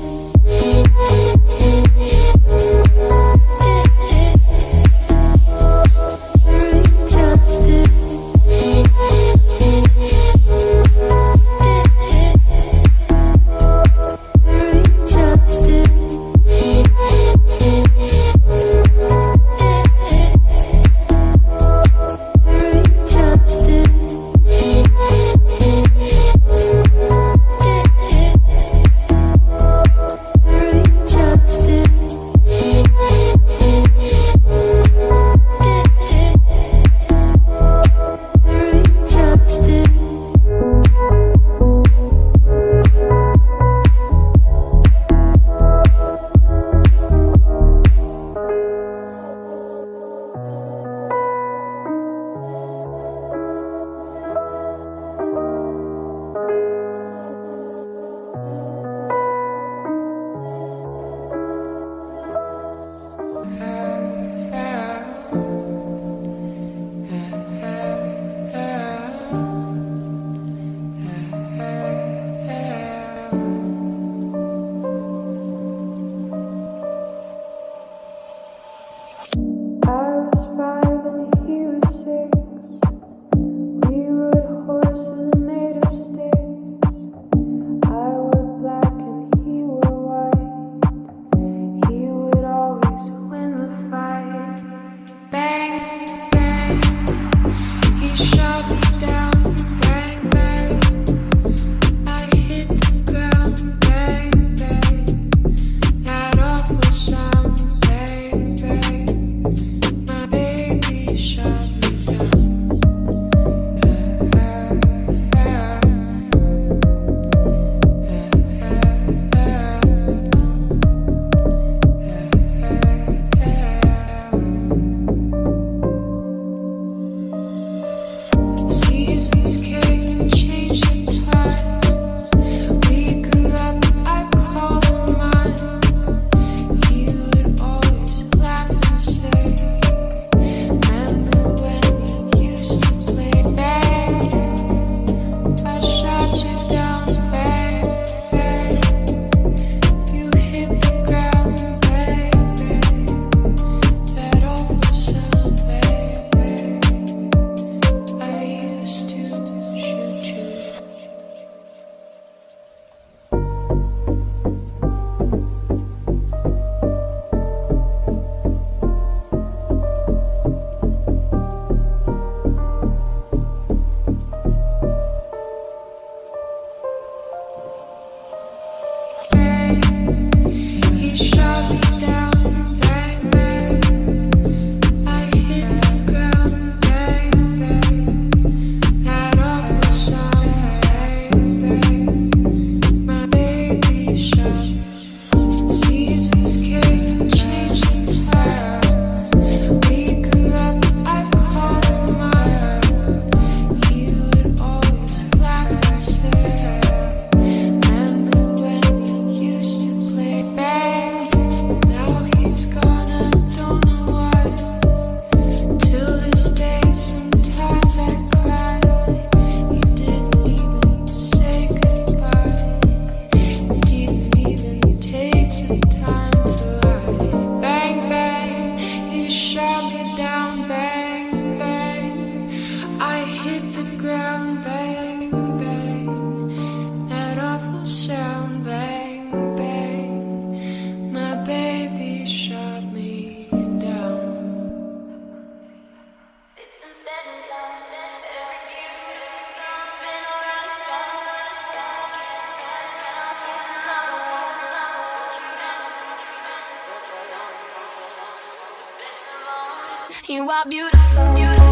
You are beautiful, beautiful.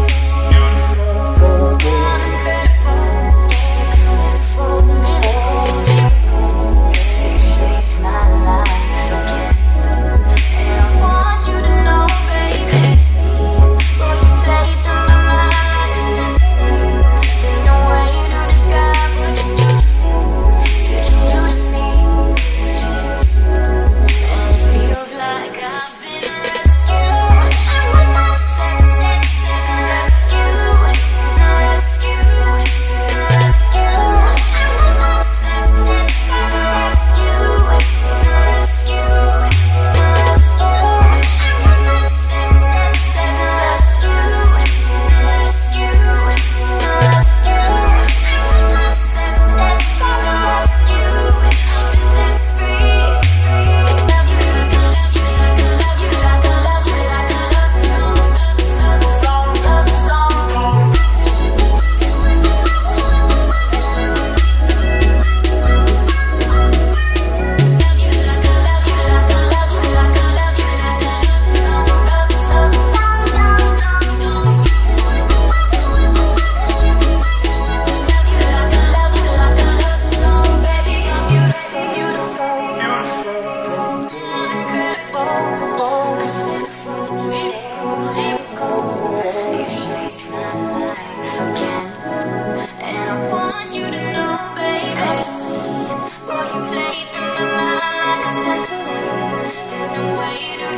You saved my life.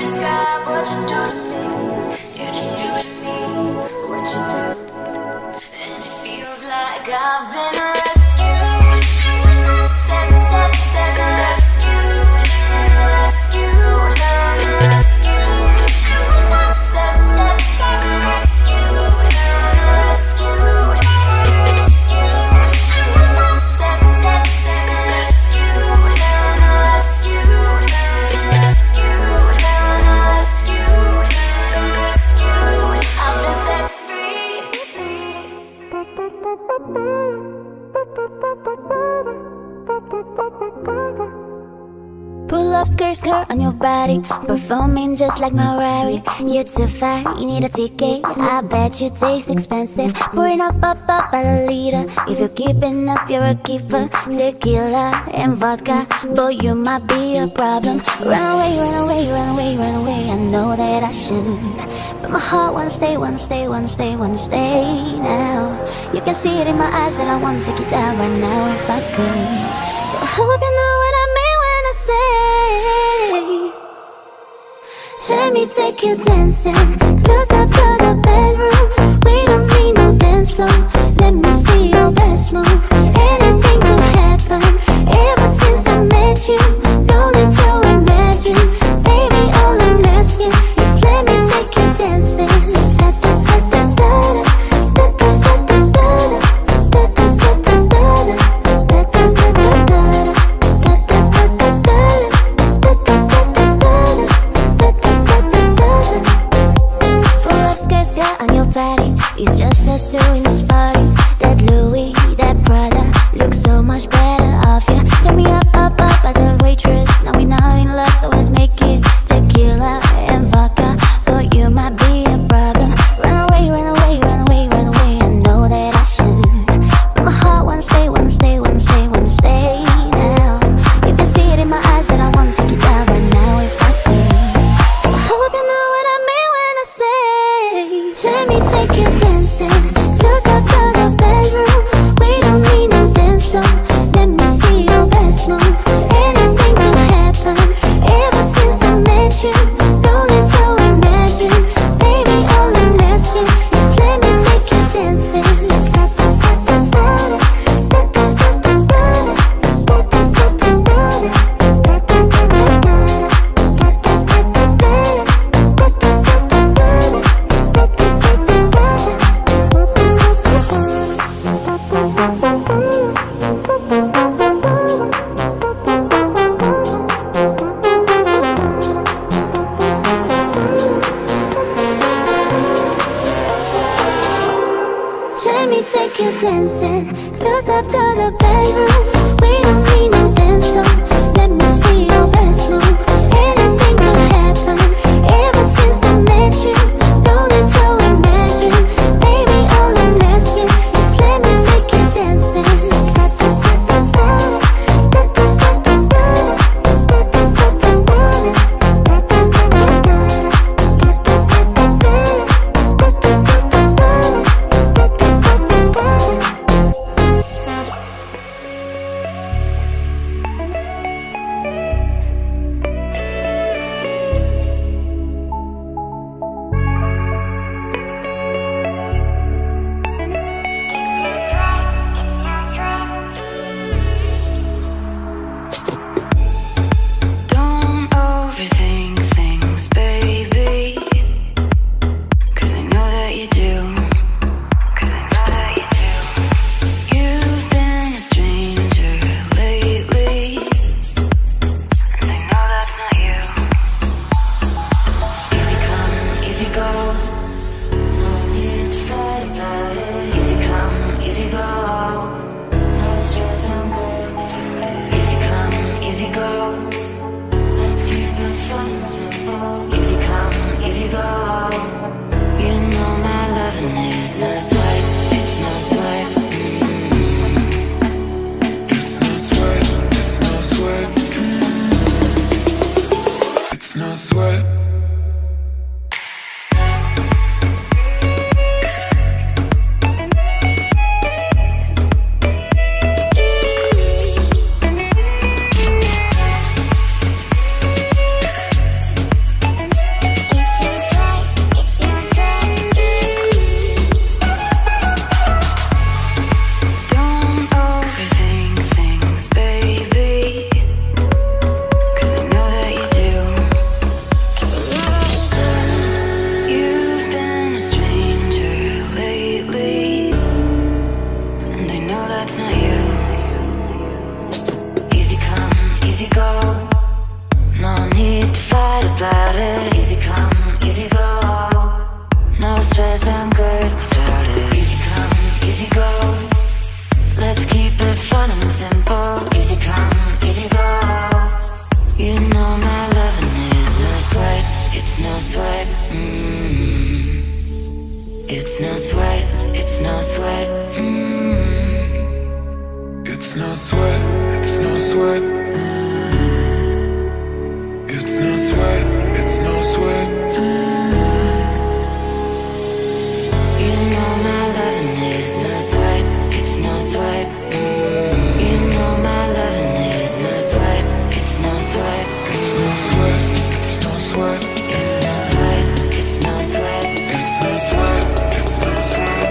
describe what you do to me. You just do to me what you do, and it feels like I've been rescued. Pull up skirt on your body, performing just like Mariah. You're too fat, you need a ticket. I bet you taste expensive. Pouring up a liter. If you're keeping up, you're a keeper. Tequila and vodka, boy, you might be a problem. Run away, run away, run away, run away. I know that I should, but my heart wanna stay, wanna stay, wanna stay, wanna stay now. You can see it in my eyes that I wanna take you down right now if I could. So I hope you know what I mean when I say, let me take you dancing. Close up to the bedroom. We don't need no dance floor. Let me see your best move. Anything could happen. Ever since I met you, no need to imagine. Baby, all I'm asking is let me take you dancing. It's just us two in this party. That Louis, that Prada looks so much better off you. Turn me up at the waitress. Now we're not in love, so let's make it tequila and vodka. But you might be a problem. Run away, run away, run away, run away. I know that I should, but my heart wanna stay, wanna stay, wanna stay, wanna stay now. You can see it in my eyes that I wanna take you down right now if I could. So I hope you know what I mean when I say, let me take you dancing. Close up to the bedroom. We don't need no dance floor. Let me see your best move. Anything could happen. Ever since I met you, no need to imagine. Baby, all I'm asking is let me take you dancing. Let me take you dancing. Close up to the bedroom. We don't need no dance floor. Let me see your best move. Anything could happen. Ever since I met you, no need to imagine. Baby, all I'm asking is let me take you dancing. Don't overthink things, baby, 'cause I know that you do. 'Cause I know that you do. You've been a stranger lately, and I know that's not you. Easy come, easy go. No need to fight about it. Easy come, easy go. No stress, I'm good without it. Easy come, easy go. Let's keep it fun and simple. Easy come, easy go. You know my loving is no sweat, it's no sweat. It's no sweat, it's no sweat. It's no sweat. It's no sweat. It's no sweat, it's no sweat. It's no sweat, it's no sweat. You know my loving is no sweat. It's no sweat. You know my loving is no sweat. It's no sweat. It's no sweat, it's no sweat. It's no sweat. It's no sweat. It's no sweat, it's no sweat.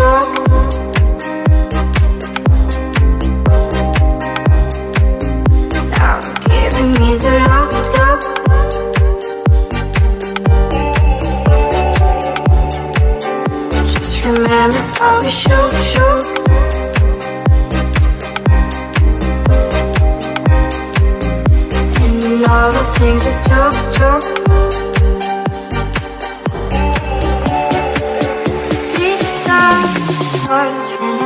book. Now you're giving me the look. Just remember how we shook. And all the things we took. These times, heart is running.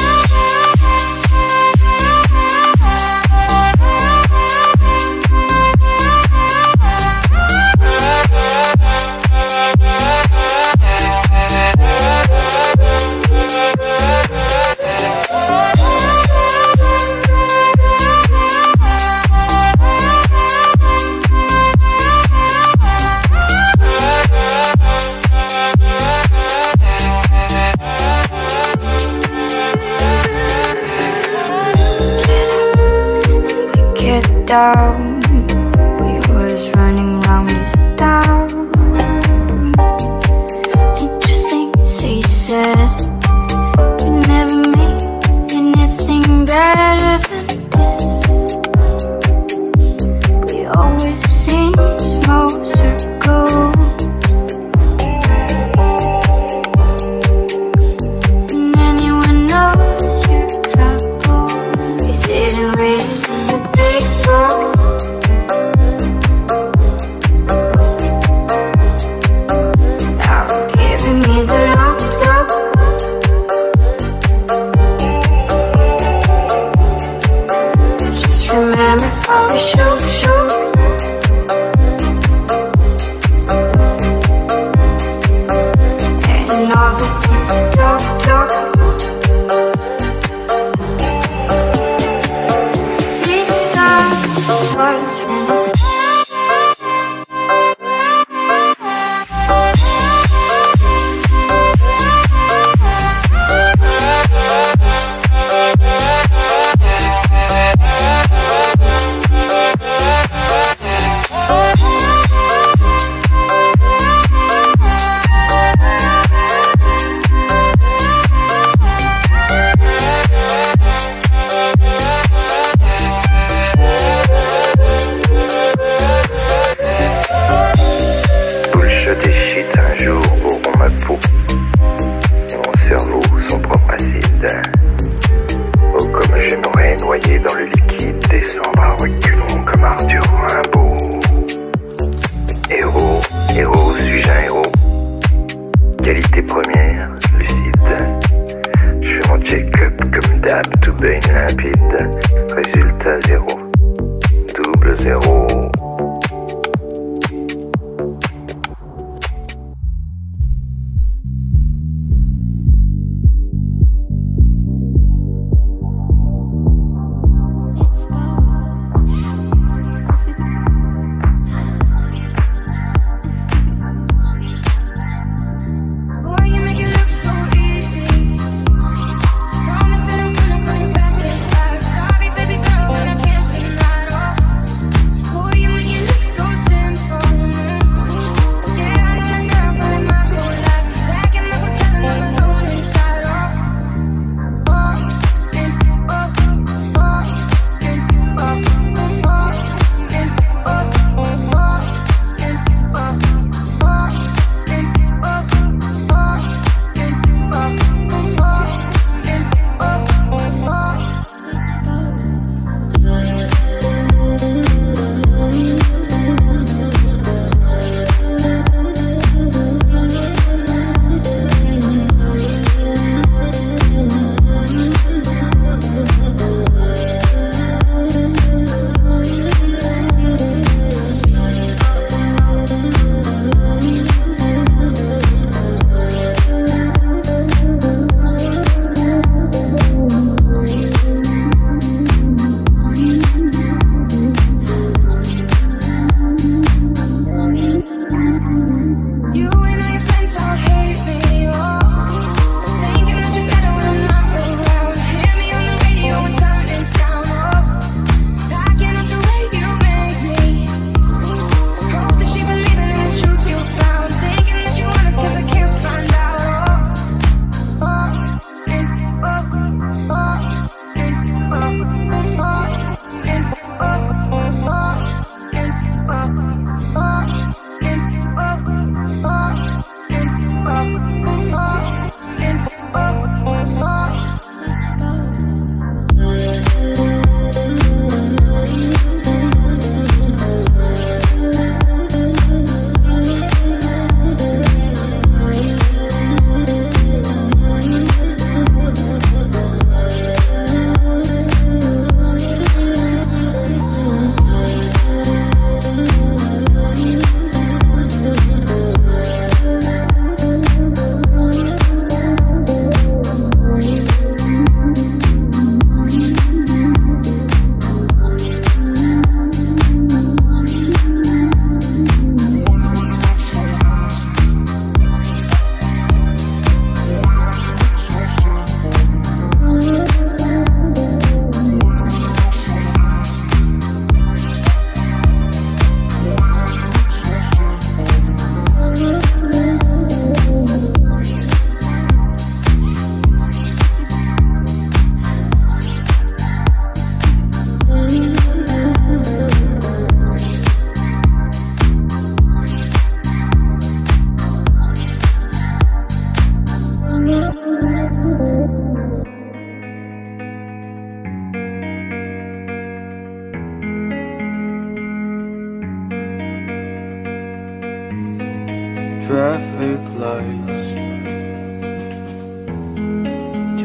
Down, we was running round this town. Interesting, so you said we never made anything better than this. We always in small circles, and anyone knows your trouble. We didn't read the big book. Now giving me the look. Just remember how we shook. And all the things we took. These times, heart is running. Bullshit et shit un jour auront ma peau et mon cerveau son propre acide. Oh, comme j'aimerais noyer dans le liquide, descendre à reculons comme Arthur Rimbaud. Héros, suis-je un héros? Qualité première, lucide. Je fais mon check-up comme d'hab, tout baigne limpide. Résultat 0, double 0. Boy, you make it look so easy. Promise that I'm gonna call you back if I'm sorry, baby girl, but I can't tonight. Oh,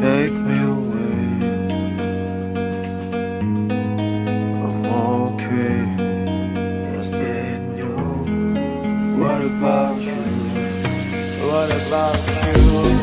take me away. I'm okay, Señor. What about you? What about you?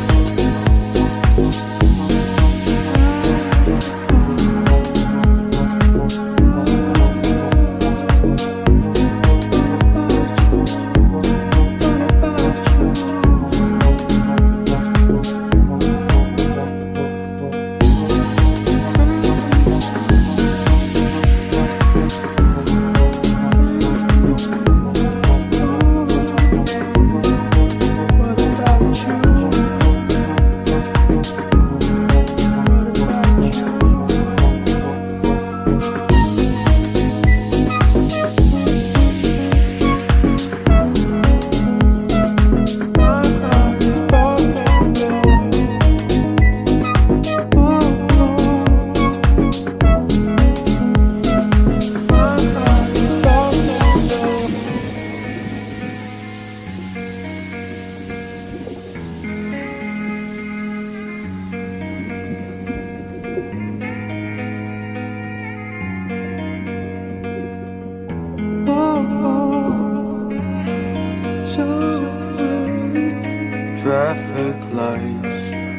Traffic lights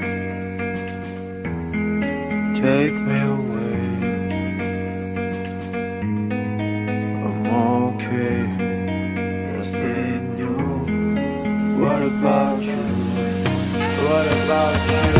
take me away. I'm okay, Señor. What about you? What about you?